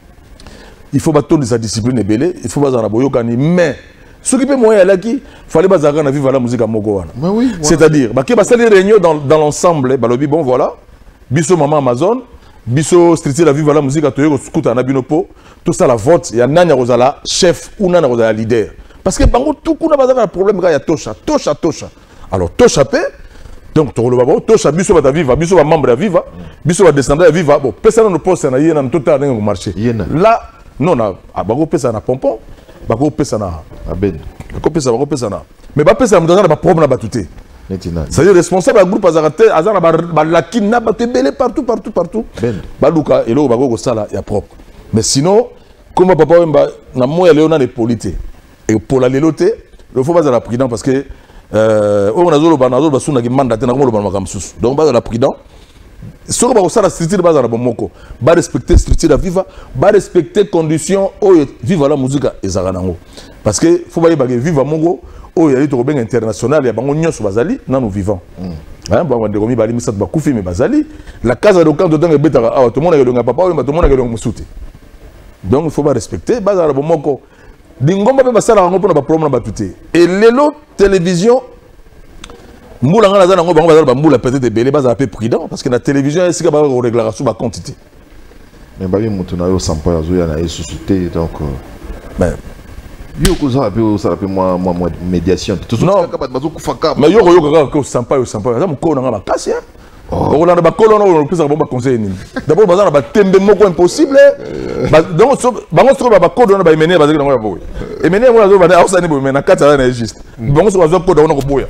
il faut bâtonner sa discipline belé il faut bazana boyokani mais ce qui peut moyen laki fallait bazaka na vivre la musique à moko wana oui, c'est-à-dire ba ke ba sali réunion dans l'ensemble balobi bon voilà biso maman Amazon biso street la vivre la musique à toyo skuta na binopo tout ça la vote ya nanya kozala chef ou nanya kozala leader parce que bango tout kuna bazaka problème ga ya tosha alors tosha pe donc tu le tosha biso ba viva biso ba membre ya viva biso ba descendant ya viva bon personne ne poste na yena total na marché là non na bako pesa na pompon bako pesa na aben bako pesa na mais ba pesa na ba problème na batuté c'est dire responsable du groupe azana ba lakina ba tebele partout baluka elo bako ko sala ya propre mais sinon comme papa Wemba na moya léona de polité et pour la leloté il faut pas être prudent parce que on a zolo banazolo basuna ki mandate na ko ba makamsusu donc ba la prudent ce que ça la structure base na bomoko ba respecter structure viva ba respecter conditions o viva la musique ezaka nango parce que faut ba viva mongo o yali to benga international ya bango nyoso bazali na nous vivants hein ba wande komi bali misat ba kufi me bazali la casa de camp de temps betaka ah tout le monde a le papa ou tout le monde a le musuti donc il faut ba respecter base na bomoko dingomba pe basala ngo pona ba problème ba tuté et lelo télévision mbula ngana za nango bango bazala ba mbula peut-être belé baza peu prudent parce que la télévision est sika ba régler sur ba quantité mais ba mutu na yo sampa ya zo ya na suscité donc ben yo ko za pe moi médiation tout ça ka ba bazo kufaka mais yo ko sampa za mko na ba kasi hein on a ba colonne on peut ça ba conseiller ni d'abord bazana ba tembe moko impossible donc bango so ba code on ba mener bazaki na boy et mener moi zo ba na osani bo mena kata na juste bango so ba zo code on ko boya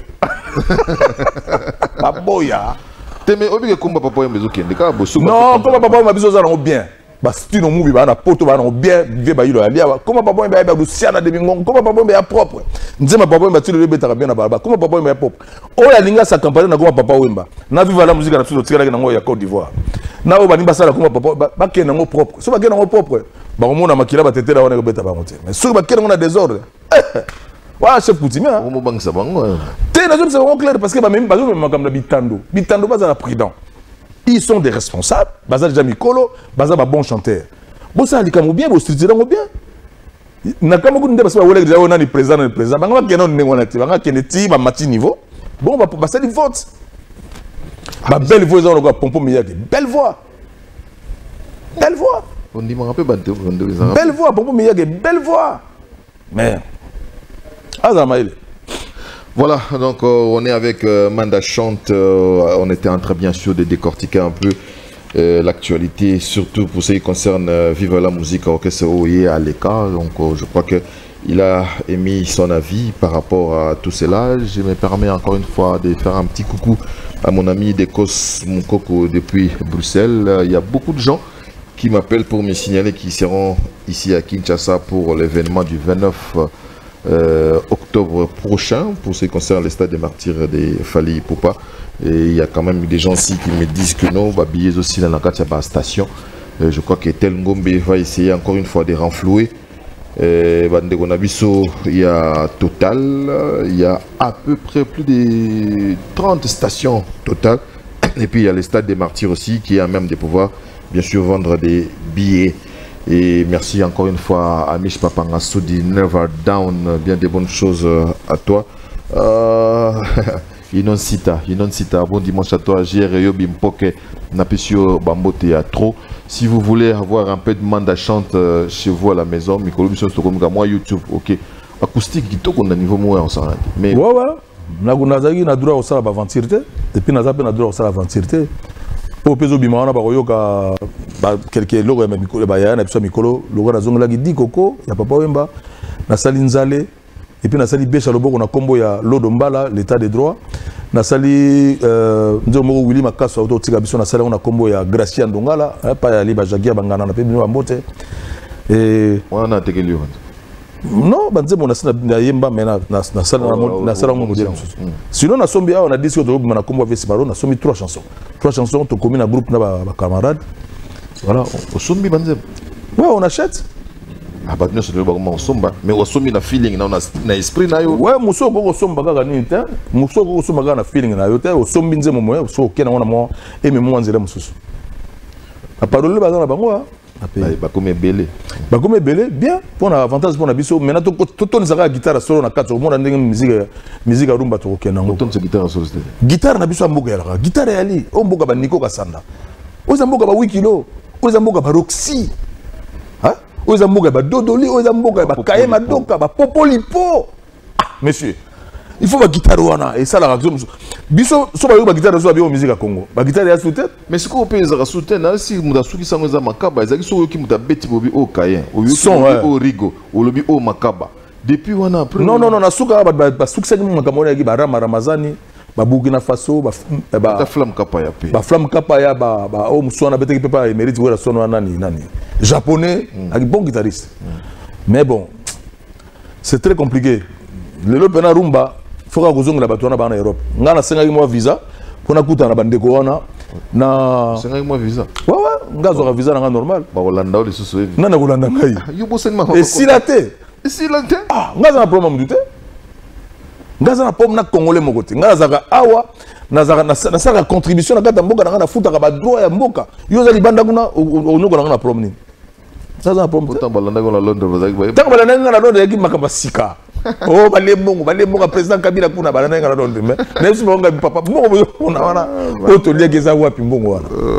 baboya teme obike kumba papa Wemba ezokende ka bosuka non comme papa Wemba biso za na bien ba style no movie ba na poto ba na bien vie ba yilo alia comme papa Wemba ba luciana de bingon comme papa Wemba ya propre nzema papa Wemba tilo lebeta bien na baba comme papa Wemba ya propre o ya linga sa campagne na comme papa Wemba na viva la musique na tuto tikala na ngo ya Côte d'Ivoire na o ba nimba sala comme papa ba ke na ngo propre so ba ke na ngo propre ba komona makila ba tetela wana ko beta ba ngote mais so ba ke na ngo na désordre wa chef coutumier on mo bangisa bango té na c'est vraiment clair parce que ba même ba zo même comme na bitando ba za prudent ils sont des responsables baza déjà mikolo baza ba bon chanteur bo ça likamo bien bo structure ngo bien na kama ko ndeba ba wole déjà on a ni président banga ba kenon nengo na ti banga keneti ba mati niveau bon ba ça di vote ba belle voix on ko pompo miyake belle voix on dit un peu bante belle voix pompo miyake belle voix mais Azamaïle. Voilà, donc on est avec Manda Chante. On était en train bien sûr de décortiquer un peu l'actualité, surtout pour ce qui concerne Vive la musique orchestre OIE à l'écart. Donc je crois que Il a émis son avis par rapport à tout cela. Je me permets encore une fois de faire un petit coucou à mon ami Dekos Moukoko depuis Bruxelles. Il y a beaucoup de gens qui m'appellent pour me signaler qu'ils seront ici à Kinshasa pour l'événement du 29 octobre prochain, pour ce qui concerne le stade des martyrs de Fally Ipupa. Et il y a quand même des gens aussi qui me disent que non, va billets aussi dans la station. Je crois que Tel Ngombe va essayer encore une fois de renflouer. Il y a Total, il y a à peu près plus de 30 stations Total. Et puis il y a le stade des martyrs aussi qui a même de pouvoir bien sûr vendre des billets. Et merci encore une fois à Amish Papangasoudi, Never Down, bien des bonnes choses à toi. Inoncita, bon dimanche à toi, J.R. Bimpoke, Napisio Bambo Théâtre. Si vous voulez avoir un peu de Manda chante chez vous à la maison, moi YouTube, ok. Acoustique, on a niveau moins ensemble. Mais ouais, ouais. Na droit au sala aventure et puis na droit au sala aventure. Pour peso bimana ba koyoka ba quelques logo ya mikolo ba ya na biso mikolo logo na zongola di koko ya papa wemba na sali nzale et puis na sali besha loboko na kombo ya Lodo Mbala l'état de droit na sali nzomo Willy Makaso auto tika biso na sali na kombo ya Gracia Ndongala pa ya liba jagia bangana na pe bino mbote et wana tekeli non banze mon na yemba mena na sala mo modèle sinon na sombi on a dit que on a combo avec Simaro na sombi 3 chansons to commis na groupe na ba camarades voilà au sombi banze ouais on achète ah bah nous c'est le bagoma on somba mais au sombi na feeling na esprit na yo ouais muso ko somba kaka ni te muso ko somba kaka na feeling na yo te au sombi nze mo moyo so kena wana mo et me mo nzela mususu a parole ba na bango Bakome belé. Bakome belé, bien. Pour l'avantage pour la biso. Maintenant, tout on a guitare solo na 4. Au monde, on a musique à rumba to okena. Tout on guitare solo. Guitare na biso amboka yala. Guitare yali. On boka ba Nico Kasanda. Oza mboka ba Wikilo. Oza mboka ba Roxy. Hein? Oza mboka ba Dodoli. Oza mboka ba Kayema Doka ba Popolipo. Monsieur. Il faut la guitare wana et ça la réaction biso so ba yo ba guitare so ba musique à Congo ba guitare ya soutien mais ce qu'on peut za soutien na si muda suki sango za makaba ezaki so yo ki muda beti bobi o kayen o yo o rigo o lobi o makaba depuis wana après non na suka ba succès ni makambo ya ki ba Ramazani ba Burkina Faso ba flamme kapa ya pe ba flamme kapa ya ba o musona beti ki pepa mérite wera sono nani japonais un bon guitariste mais bon c'est très compliqué le pena rumba faut que vous ayez la bataille en Europe. Nous avons 5 mois de visa pour nous coûter un bandeko wana na 5 mois de visa. Ouais nous avons un visa normal. Ba Hollanda le sous. Non na Hollanda ngai. Yo bossema. Et si la té. Et si la té. Ah, nous avons un problème du té. Nous avons un problème na congolais mon côté. Nous avons awa na sa contribution na kata mboka na futa ka ba droit ya mboka. Yo za libanda kuna onoko na problème. Ça c'est un problème. Pourtant balanda ko na Londres bazaki ba. Tant balanda na Londres yaki makamba sika. Oh balembongo président Kabila kuna balanda ngala donde mais nesi bonga papa bongo ona wana oto lieke za wapi mbongo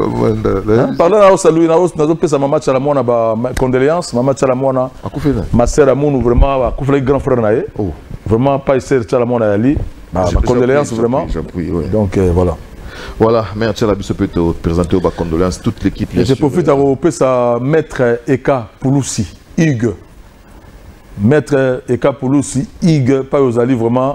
wana parlant na salut na pesa mama chala mona ba condoléances mama chala mona akufela ma sœur amunu vraiment akufela grand frère nae vraiment pas sœur chala mona yali ma condoléances vraiment donc voilà. Voilà, merci à la biso peut te présenter aux condoléances toute l'équipe. Je profite à pesa maître Eka Pouloussi Hugues. Maître Eka Pouloussi Hugues pas aux alliés vraiment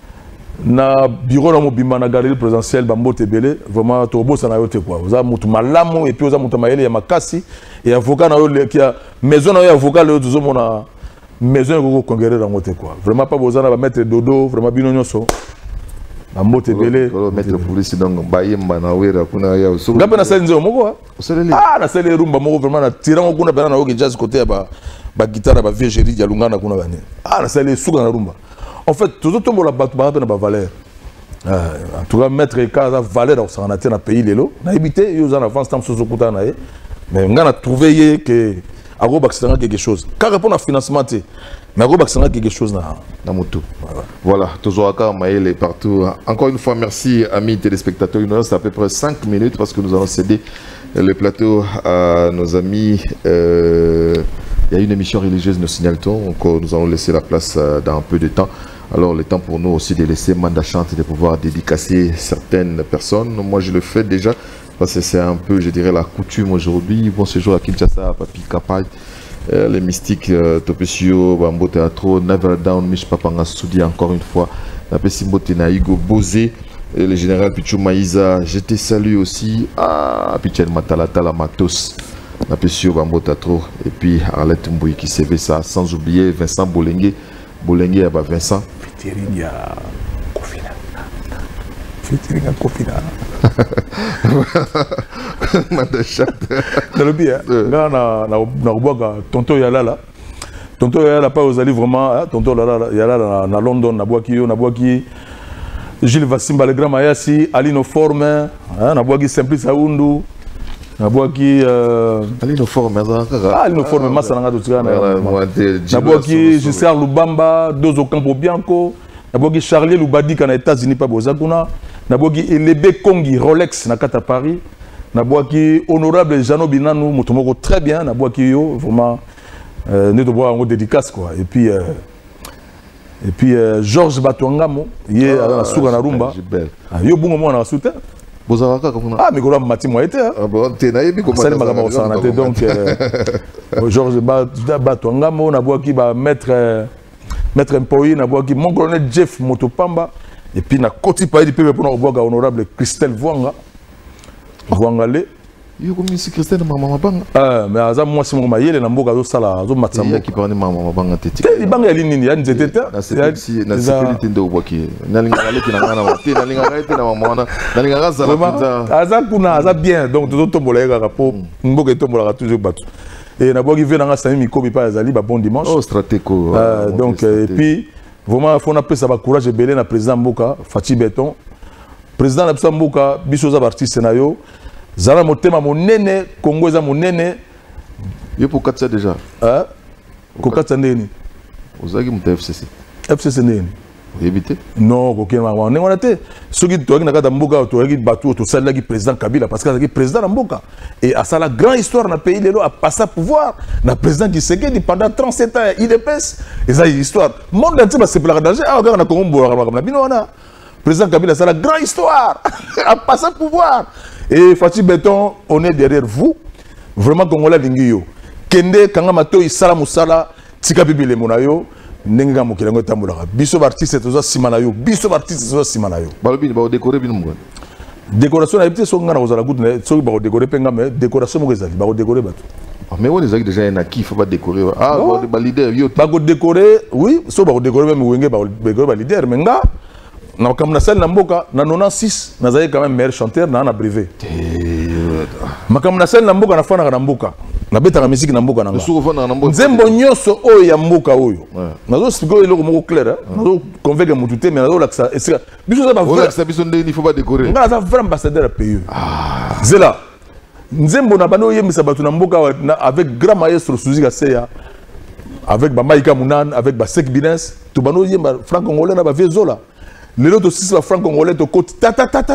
na bureau na mobimba na galerie présidentielle bambo tebele vraiment to bossa na yote quoi vous avez mutu malamu et puis vous avez mutu maele ya makasi et avocat na yo qui a maison na yo avocat le zo mona maison ko congrès na mote quoi vraiment pas besoin na mettre dodo vraiment bino nyonso bambo tebele maître Pouloussi donc bayemba na wera kuna ya so ngape na sali nzo moko na sali rumba moko vraiment na tirango kuna bana na yo jazz côté ba guitare ba viegerie ya lungana kuna bane na sali suka na rumba. En fait, tout le monde a une valeur. En tout cas, mettre une valeur dans le pays, il a évité, il y a un avance, mais on a trouvé que il y a quelque chose. Car répondre à financement, mais il y a quelque chose dans mon tout. Voilà, toujours à Maël partout. Encore une fois, merci, amis téléspectateurs. Il nous reste à peu près 5 minutes parce que nous allons céder le plateau à nos amis. Il y a une émission religieuse, nous signale-t-on, donc nous allons laisser la place dans un peu de temps. Alors, le temps pour nous aussi de laisser Manda Chante de pouvoir dédicacer certaines personnes. Moi, je le fais déjà parce que c'est un peu, je dirais, la coutume aujourd'hui. Bon séjour à Kinshasa, Papi Kapai. les mystiques Topesio, Bambo Teatro, Never Down, Mich Papanga Studi encore une fois. Napesi Mbote Naigo, Bosé, le général Pichou Maïza, je te salue aussi. Ah, Pichel Matalatala Matos, Napesio Bambo Teatro, et puis Arlette Mbouy qui s'est fait ça, sans oublier Vincent Bolengue. Bolengue, bah Vincent. Fitiringa Kofina. Fitiringa Kofina. Mandachat. Dans le bien, na Rubaga, tonton Yalala. Tonton Yalala, pas aux alliés vraiment, tonton Yalala na London, na Boaki, Gilles Vassimba, le grand Mayasi, Alino Forme, na Boaki Simplice Aoundou, na Boaki. Alino Forme, Alino Forme, Massananga Doutsgana. Na Boaki Giscard Lubamba, Dozo Campo Bianco, na Boaki Charlie Lubadi, qui est aux États-Unis, pas Bozakuna. Naboki Elebe Kongi Rolex na kata Paris. Naboki honorable Jano Binanou Motomoko très bien. Naboki yo vraiment ne te voir en dédicace quoi. Et puis Georges Batouangamo yé à la Souga na Rumba. Yo bungo mo na soutien. Bozaraka comme ah mais kola mati mo été hein. Ah bon t'es naïe mais comment ça ne donc Georges Batouangamo naboki ba maître Mpoyi naboki mon colonel Jeff Motopamba. Et puis, na côté pays du peuple pour nous voir honorable Christelle Vouanga. Vouangale. Il y a comme ici Christelle maman banga. Ah, mais à ça moi c'est mon maïe les namboka zo sala zo matsambo. Il y a qui parle maman banga tete. Les banga ali nini ya nzete. Na sécurité ndo boki. Na lingala ki na ngana wate na lingala ete na mama na lingala za la. Aza kuna aza bien donc tout tombola ka rapport mboka tombola toujours batu. Et na boki vient na sami mikobi pa azali ba bon dimanche. Oh stratéco. Donc et puis vraiment, il faut appeler ça courage et belé na président Mboka, Fatih Béton. Président na Mboka, biso za artiste na yo. Zala motema monene, Congo za monene. Yo pour 4 déjà. Hein? Ko 4 ndeni. Ozaki muta FCC. FCC ndeni. Éviter? Non, kokema wa ndengona te. Soki toaki na kata Mboka, toaki batu to sala ki président Kabila parce que président na Mboka et à ça la grande histoire na pays lelo a passé à pouvoir na président qui Tshisekedi pendant 37 ans il épaisse et ça histoire monde entier va se plaindre danger ah on a Congo mboka na bino wana président Kabila ça la grande histoire a passé à pouvoir et Fatih Béton on est derrière vous vraiment congolais lingiyo kende kanga mato isala musala tika bibile monayo nenga mokilango tambolaka biso artiste toza simana yo biso artiste toza simana yo balobi ba décorer bino mugana décoration na ebité so ngana kozala kutu na so ba décorer penga mais décoration mo ezali ba décorer bato mais on ezaki déjà na kifa ba décorer ah ba leader yo ba décorer oui so ba décorer même wenge ba décorer ba leader mais nga na comme na salle na mboka na 96 nazali quand même meilleur chanteur na brevet makam na salle na mboka na fana na mboka na beta musique na mboka na nzembo nyoso oyo ya mboka oyo nazo siko eloko moko clair nazo convaincre mutu te mais nazo laksa esika biso za ba voilà ça biso ndeni faut pas décorer nga za vrai ambassadeur à pays zela nzembo na bano yemisa batu na mboka avec grand maestro Suzy Kaseya avec ba Maïka Munan avec ba Sek Binès to bano yemba franc congolais na ba vezola lelo to sisi ba franc congolais to côté ta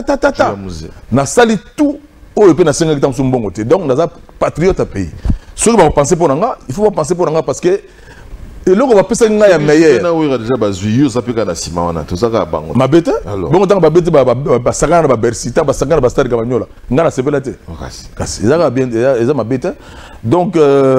na sali tout oh et puis na senga kitam sumbongo te donc naza patriote à pays ceux qui vont penser pour nga il faut pas penser pour nga parce que et là on va penser nga ya meilleur na oui déjà ba zuyo ça peut kana sima wana to saka bango mabete bon tant ba bete ba sakana ba bersita ba sakana ba stade kamanyola nga na sepela te kasi ezaka bien eza mabete donc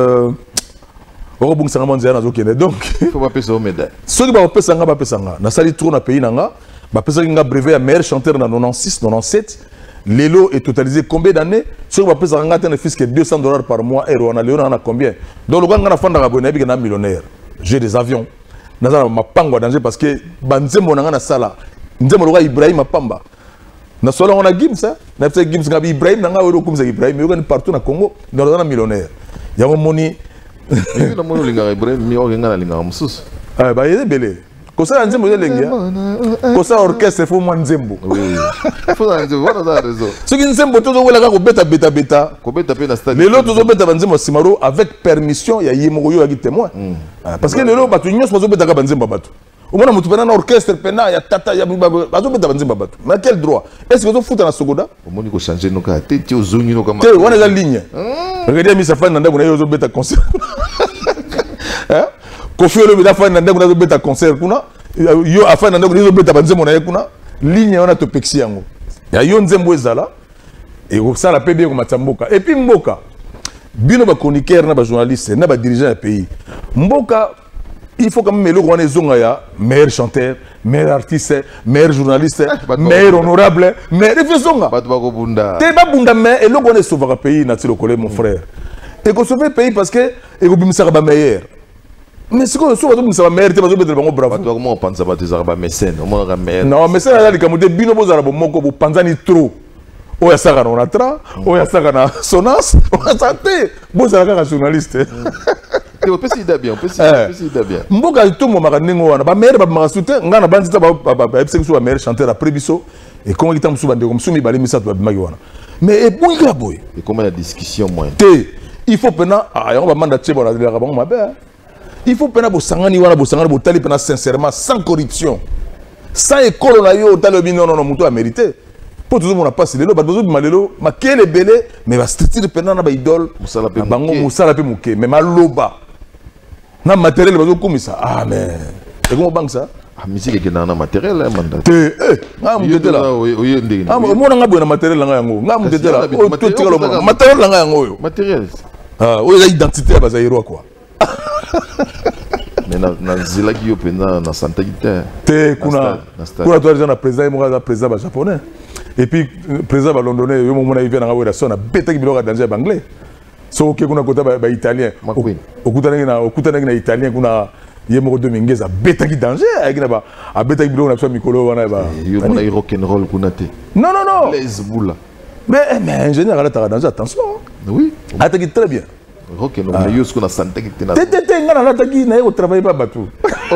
on va bungisa nga na zokende donc il faut pas penser au médaille ceux qui vont penser nga ba penser nga na sali tour na pays nga ba penser nga brevet ya meilleur chanteur na 96 97. L'élo est totalisé combien d'années? Si on va payer un fisc $200 par mois, et on a combien? Donc le gars a fait un millionnaire. J'ai des avions. Je suis en danger parce que Banzemo na sala. Nzemo loga Ibrahim Pamba. Na sola on a Gims hein. Na fait Gims ngabi Ibrahim na ngawe comme ça Ibrahim. Yo partout na Congo, dans un millionnaire. Ya mo moni. Na mo linga Ibrahim mi o ngana linga mususu. Ah ba yé belé. Kosa nzembo lengia. Kosa orchestre faut moi nzembo. Oui. Faut nzembo voilà ça raison. Ce qui nzembo to wela ka ko beta. Ko beta pe na stade. Les lots to beta nzembo simaro avec permission ya yemoko yo ya témoin. Parce que les lots batu nyos bazo beta ka nzembo batu. Au moins mutu pena na orchestre pena ya tata ya bazo beta nzembo batu. Mais quel droit? Est-ce que zo futa na sogoda? Au moins ko changer no ka te ti ozungi no kama. Te wana la ligne. Regardez mi sa fa na ndako na yo zo beta concert. Hein? Kofi Olomide da fa na ndako na zo beta concert kuna. Yo afa na ndako na zo beta banzembo na ye kuna. Ligne wana to pexi yango. Ya yo nzembo ezala. Et ça la peut bien comme Mboka. Et puis Mboka. bino ba chroniqueur na ba journaliste na ba dirigeant du pays mboka il faut quand même le roi zonga ya meilleur chanteur meilleur artiste meilleur journaliste meilleur honorable meilleur zonga bato ba ko bunda te ba bunda mais et le roi ne sauvera pays na tilo kolé mon frère et ko sauver pays parce que et ko bimisa ba meilleur mais c'est quoi soit bimisa ba meilleur te ba zo betre bango bravo bato comment on pense ba te zarba mécène on mona meilleur non mais ça là li kamude bino bo zarabo moko bo panzani trop oya saka na onatra oya saka na sonance oya santé bo zalaka journaliste on peut s'y bien, on peut s'y bien. Mboka tout mon maganengo wana ba meilleur ba masute ngana bandita ba epse ba meilleur chanteur après biso et comment il tam souba de comme soumi balé misa to ba magi wana mais et bon il boy et comment la discussion moi il faut pena on va manda tchebo na la ba mabe il faut pena bo sangani wana bo sangani bo tali pena sincèrement sans corruption sans école na yo talobi non non muto a mérité pour tout le monde a passé le ba besoin de malelo ma kele belé mais ba structure pena na ba idole bango musala pe muke mais maloba na matériel bazo komisa ah mais et comment banque ça ah musique que na matériel là mandat te nga mutete là oyo ndenge ah mo na nga boy na matériel nga yango nga mutete là o to tikalo matériel nga yango yo matériel ah o ya identité ya bazairo quoi mais na zila ki yo pena na santé te kuna to déjà na président mo ga président ba japonais et puis président ba londonais yo mo na hiver na nga wera sona beta ki biloko danger ba anglais so ke kuna kota ba italien okutanaki na italien kuna ye moko Dominguez a betaki danger ayaki na ba a betaki biloko na biso mikolo wana ba yo mona rock and roll kuna te non les boules mais ingénieur ala ta danger attention oui ataki très bien rock and roll yo ce qu'on a santé qui te na te ngana nataki na yo travailler pas bateau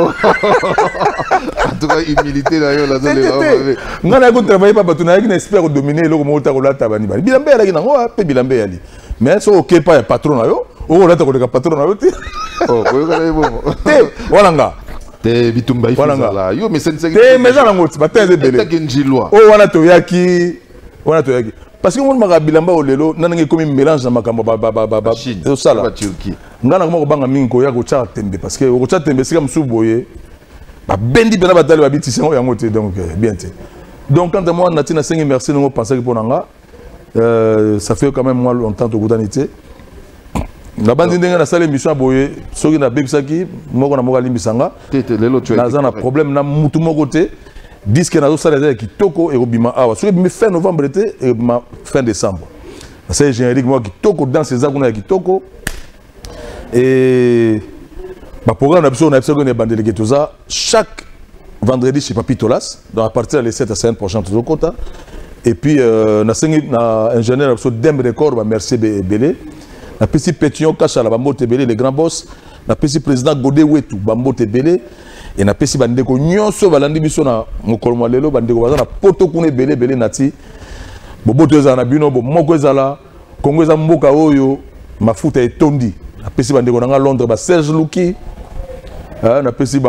en tout cas humilité là yo la zone ngana ko travailler pas bateau na yaki na espère dominer eloko mo ta ko lata bani bilambe yaki na ngo pe bilambe yali mais so ok pas patron na yo o lata ko de patron na yo te oh ko yo kana bon te wala nga te bitumba ifisa la yo mais sense te mais za ngoti batenze belé ta genjilwa o wana to yaki parce que mon maka bilamba o lelo nanange komi mélange na makambo ba to sala ba Turquie ngana ko banga mingi ko ya ko tsa tembe parce que ko tsa tembe sika msuboye ba bendi bena batali ba bitisi yango te donc bien te donc quand moi natina sengi merci ngo penser que ponanga ça fait quand même moi longtemps de godanité la bande ndenge na salle émission boye soki na bebisaki moko na moko limbisanga lelo tu as un problème na mutu moko te disque na zo sala kitoko et obima awa soki mi fin novembre te et ma fin décembre c'est générique moi kitoko dans ces akuna kitoko et ba programme na biso na biso na bande de ça chaque vendredi chez Papitolas donc à partir de 7 à 5 prochain tout kota. Et puis, na ingénieur sur Dembe Record, merci Belé. Na petit Pétion Kachala, Bambote Belé, les grands boss. Na petit président Godé Wetu, Bambote Belé. Et na petit Bandeko Nyonso, Balandi Bissona, Mokolmo Lelo, Bandeko Bazana, Poto Kune Belé, Belé Nati. Boboto Zana Bino, Moko Zala, Kongo Zamboka Oyo, Mafuta et Tondi. Na petit Bandeko Nanga Londres, Serge Louki. Na petit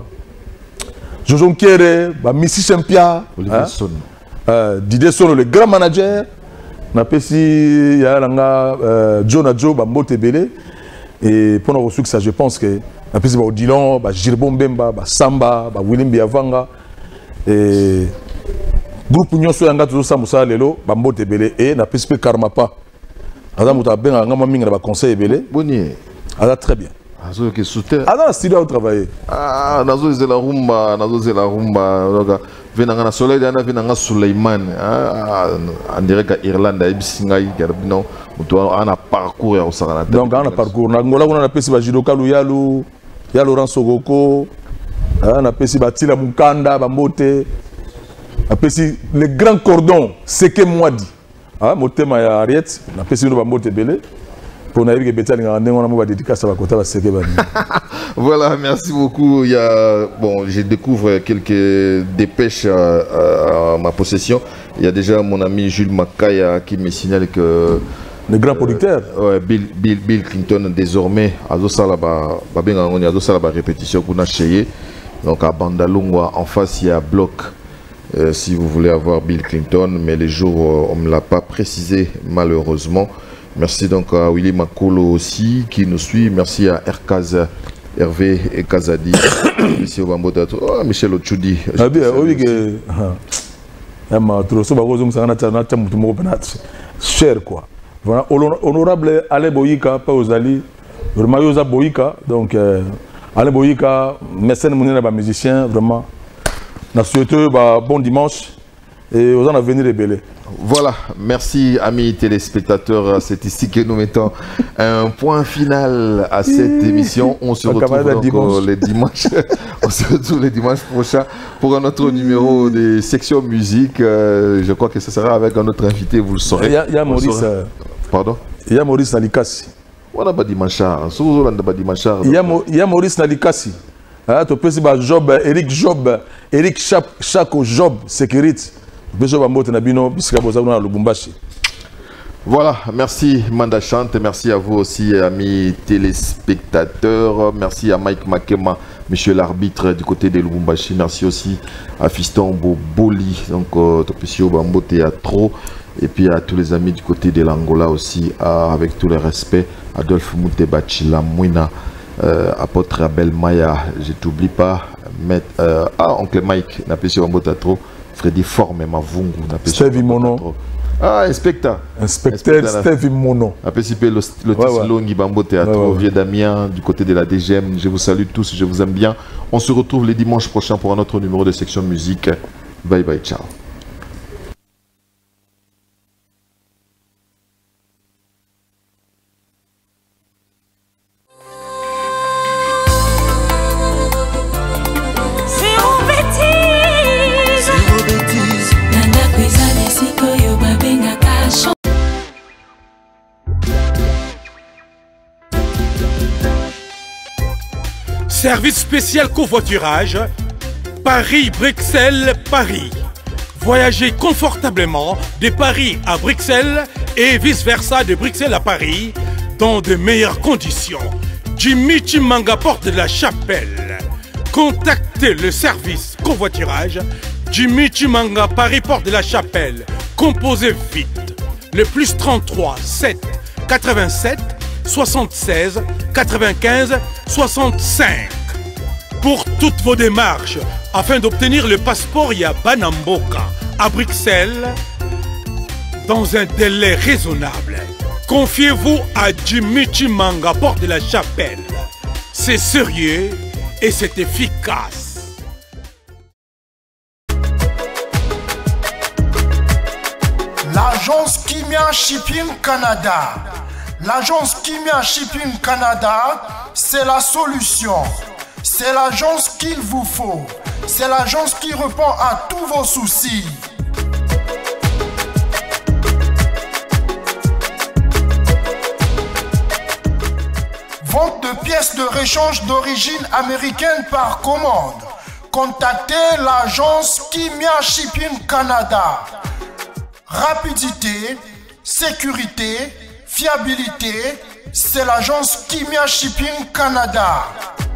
Jojon Kere, Missy Chempia. Olivier Son. Didier Solo, le grand manager. Na pesi ya langa John Joe Bambote Belé et pour nos succès je pense que na pesi ba Odilon ba Girbon Bemba ba Samba ba William Biavanga et groupe nyonso yanga tout ça musa lelo Bambote Belé et na pesi pe Karmapa ada muta benga ngama minga ba conseil Belé boni ada très bien azo ke souter ada studio au travailler nazo zela rumba donc venanga na soleil dana venanga Suleiman en direct à Irlande ibisinga garbino muto ana parcours ya osakana donc ana parcours na ngola kuna na pesi ba Jidoka Luyalu ya Laurent Sogoko na pesi ba Tila Mukanda Bambote na pesi le grand cordon Seke Mwadi motema ya Ariette na pesi no Bambote Belé pour naïve que Betali a un dédicace à la côté de voilà, merci beaucoup. Il y a, bon, je découvre quelques dépêches à ma possession. Il y a déjà mon ami Jules Makaya qui me signale que le grand producteur. Ouais, Bill Clinton désormais a la répétition qu'on a chez. Donc à Bandalungwa en face il y a Bloc. Si vous voulez avoir Bill Clinton, mais les jours on ne me l'a pas précisé malheureusement. Merci donc à Willy Makolo aussi qui nous suit. Merci à Erkaz, Hervé et Kazadi. Merci au Bambotato. Oh, Michel Ochudi. Ah bien, oui que cher quoi. Voilà, honorable Alain Boyika, pas aux alliés, vraiment Yosa Boyika, donc Alain Boyika, mécène mon musicien, vraiment. Nous souhaitons bon dimanche et aux en venir rebeller. Voilà, merci amis téléspectateurs, c'est ici que nous mettons un point final à cette émission. On se retrouve donc les dimanches. On se retrouve les dimanches prochains pour un autre numéro de section musique. Je crois que ce sera avec un autre invité, vous le saurez. Il y a Maurice. Pardon? Il y a Maurice Nalikassi. On n'a pas dimanche. Il y a Maurice Nalikassi. Tu peux dire Job, Eric Chaco Job Sécurité. Voilà, merci Manda Chante, merci à vous aussi amis téléspectateurs, merci à Mike Makema, monsieur l'arbitre du côté de Lubumbashi, merci aussi à Fiston Boboli, donc Topesio Bambo Théâtre, et puis à tous les amis du côté de l'Angola aussi, avec tout le respect, Adolphe Moutebachi Lamouina, apôtre Abel Maya, je t'oublie pas, oncle Mike, Napesio Bambo Théâtre, Freddy Forme Mavungu, Stevie Mono. Ah, inspecteur Stevie Mono. Apesipé le Longi Bambo Théâtre, Vieux Damien, du côté de la DGM. Je vous salue tous, je vous aime bien. On se retrouve les dimanches prochains pour un autre numéro de section musique. Bye bye, ciao. Service spécial covoiturage, Paris-Bruxelles-Paris. Voyagez confortablement de Paris à Bruxelles et vice-versa de Bruxelles à Paris dans de meilleures conditions. Jimmy Chimanga, porte de la Chapelle. Contactez le service covoiturage Jimmy Chimanga, Paris, porte de la Chapelle. Composez vite. Le plus 33 7 87 76 95 65. Pour toutes vos démarches, afin d'obtenir le passeport Yabanamboka à Bruxelles, dans un délai raisonnable, confiez-vous à Jimmy Chimanga, porte de la Chapelle. C'est sérieux et c'est efficace. L'agence Kimia Shipping Canada. L'agence Kimia Shipping Canada, c'est la solution. C'est l'agence qu'il vous faut. C'est l'agence qui répond à tous vos soucis. Vente de pièces de rechange d'origine américaine par commande. Contactez l'agence Kimia Shipping Canada. Rapidité, sécurité, fiabilité, c'est l'agence Kimia Shipping Canada.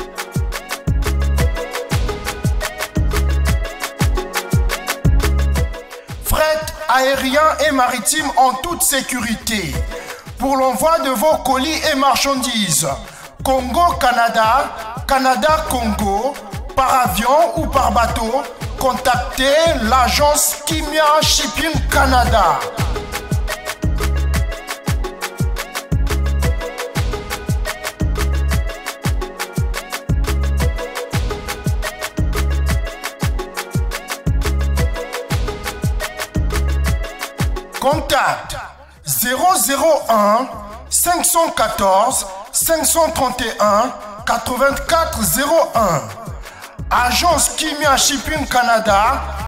Fret aérien et maritime en toute sécurité. Pour l'envoi de vos colis et marchandises, Congo-Canada, Canada-Congo, par avion ou par bateau, contactez l'agence Kimia Shipping Canada. Contact 001 514 531 8401. Agence Kimia Shipping Canada,